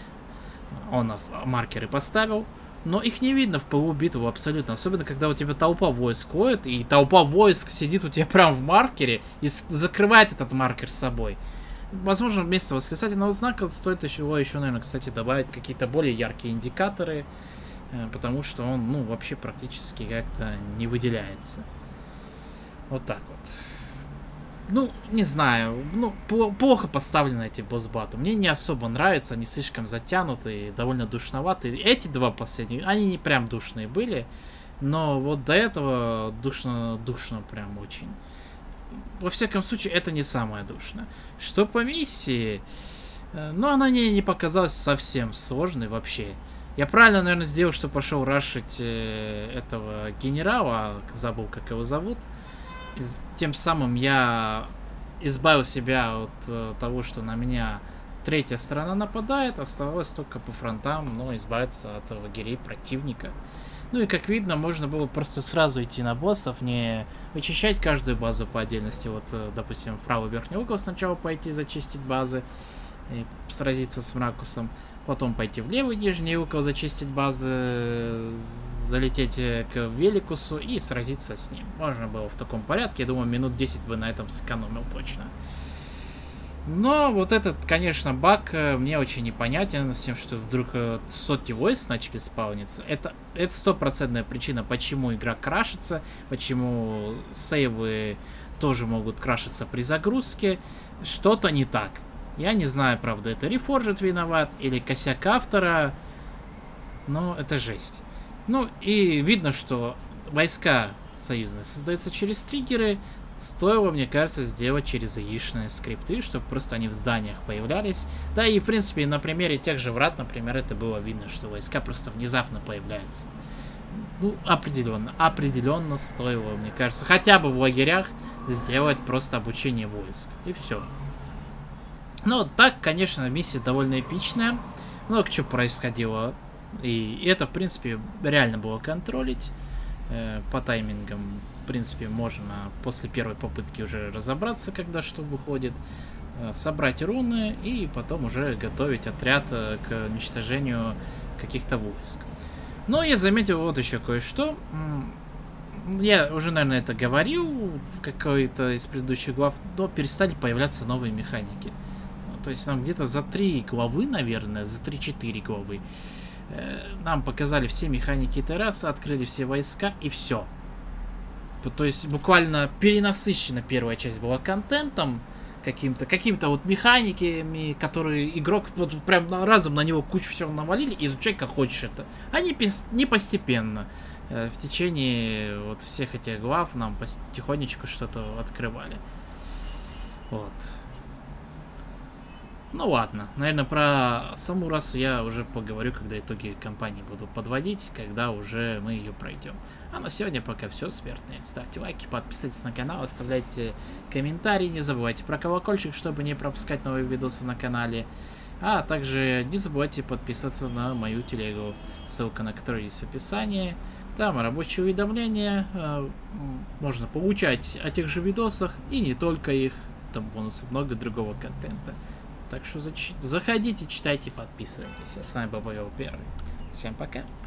он маркеры поставил. Но их не видно в ПО битву абсолютно. Особенно, когда у тебя толпа войск ходит, и толпа войск сидит у тебя прям в маркере и закрывает этот маркер с собой. Возможно, вместо восклицательного знака стоит еще, еще, наверное, кстати, добавить какие-то более яркие индикаторы. Потому что он, ну, вообще практически как-то не выделяется. Вот так вот. Ну, не знаю. Ну, плохо поставлены эти босс-баты. Мне не особо нравятся. Они слишком затянутые, довольно душноватые. Эти два последних, они не прям душные были. Но вот до этого душно, душно прям очень. Во всяком случае, это не самое душное. Что по миссии... Ну, она мне не показалась совсем сложной вообще. Я правильно, наверное, сделал, что пошел рашить э, этого генерала, забыл, как его зовут. И тем самым я избавил себя от э, того, что на меня третья сторона нападает. Оставалось только по фронтам, но избавиться от лагерей противника. Ну и как видно, можно было просто сразу идти на боссов, не вычищать каждую базу по отдельности. Вот, э, допустим, в правый верхний угол сначала пойти зачистить базы и сразиться с Мракусом. Потом пойти в левый нижний угол, зачистить базы, залететь к Великусу и сразиться с ним. Можно было в таком порядке. Я думаю, минут десять бы на этом сэкономил точно. Но вот этот, конечно, баг мне очень непонятен. С тем, что вдруг сотни войск начали спауниться. Это это стопроцентная причина, почему игра крашится. Почему сейвы тоже могут крашиться при загрузке. Что-то не так. Я не знаю, правда, это Reforged виноват или косяк автора, но это жесть. Ну и видно, что войска союзные создаются через триггеры. Стоило, мне кажется, сделать через яичные скрипты, чтобы просто они в зданиях появлялись. Да и, в принципе, на примере тех же врат, например, это было видно, что войска просто внезапно появляются. Ну, определенно, определенно стоило, мне кажется, хотя бы в лагерях сделать просто обучение войск. И все. Ну, так, конечно, миссия довольно эпичная. Много чего происходило. И это, в принципе, реально было контролить. Э, по таймингам, в принципе, можно после первой попытки уже разобраться, когда что выходит. Э, собрать руны и потом уже готовить отряд э, к уничтожению каких-то войск. Но я заметил вот еще кое-что. Я уже, наверное, это говорил в какой-то из предыдущих глав, но перестали появляться новые механики. То есть нам где-то за три главы, наверное, за три-четыре главы э, нам показали все механики террасы, открыли все войска и все. То есть буквально перенасыщена первая часть была контентом, каким-то каким-то вот механиками, которые игрок вот прям разом на него кучу всего навалили, изучай как хочешь это. Они не постепенно э, в течение вот всех этих глав нам потихонечку что-то открывали. Вот. Ну ладно, наверное, про саму расу я уже поговорю, когда итоги кампании буду подводить, когда уже мы ее пройдем. А на сегодня пока все, смертные. Ставьте лайки, подписывайтесь на канал, оставляйте комментарии, не забывайте про колокольчик, чтобы не пропускать новые видосы на канале. А также не забывайте подписываться на мою телегу, ссылка на которую есть в описании. Там рабочие уведомления, можно получать о тех же видосах и не только их, там бонусы, много другого контента. Так что заходите, читайте, подписывайтесь. Я с вами был Бобёв Первый. Всем пока.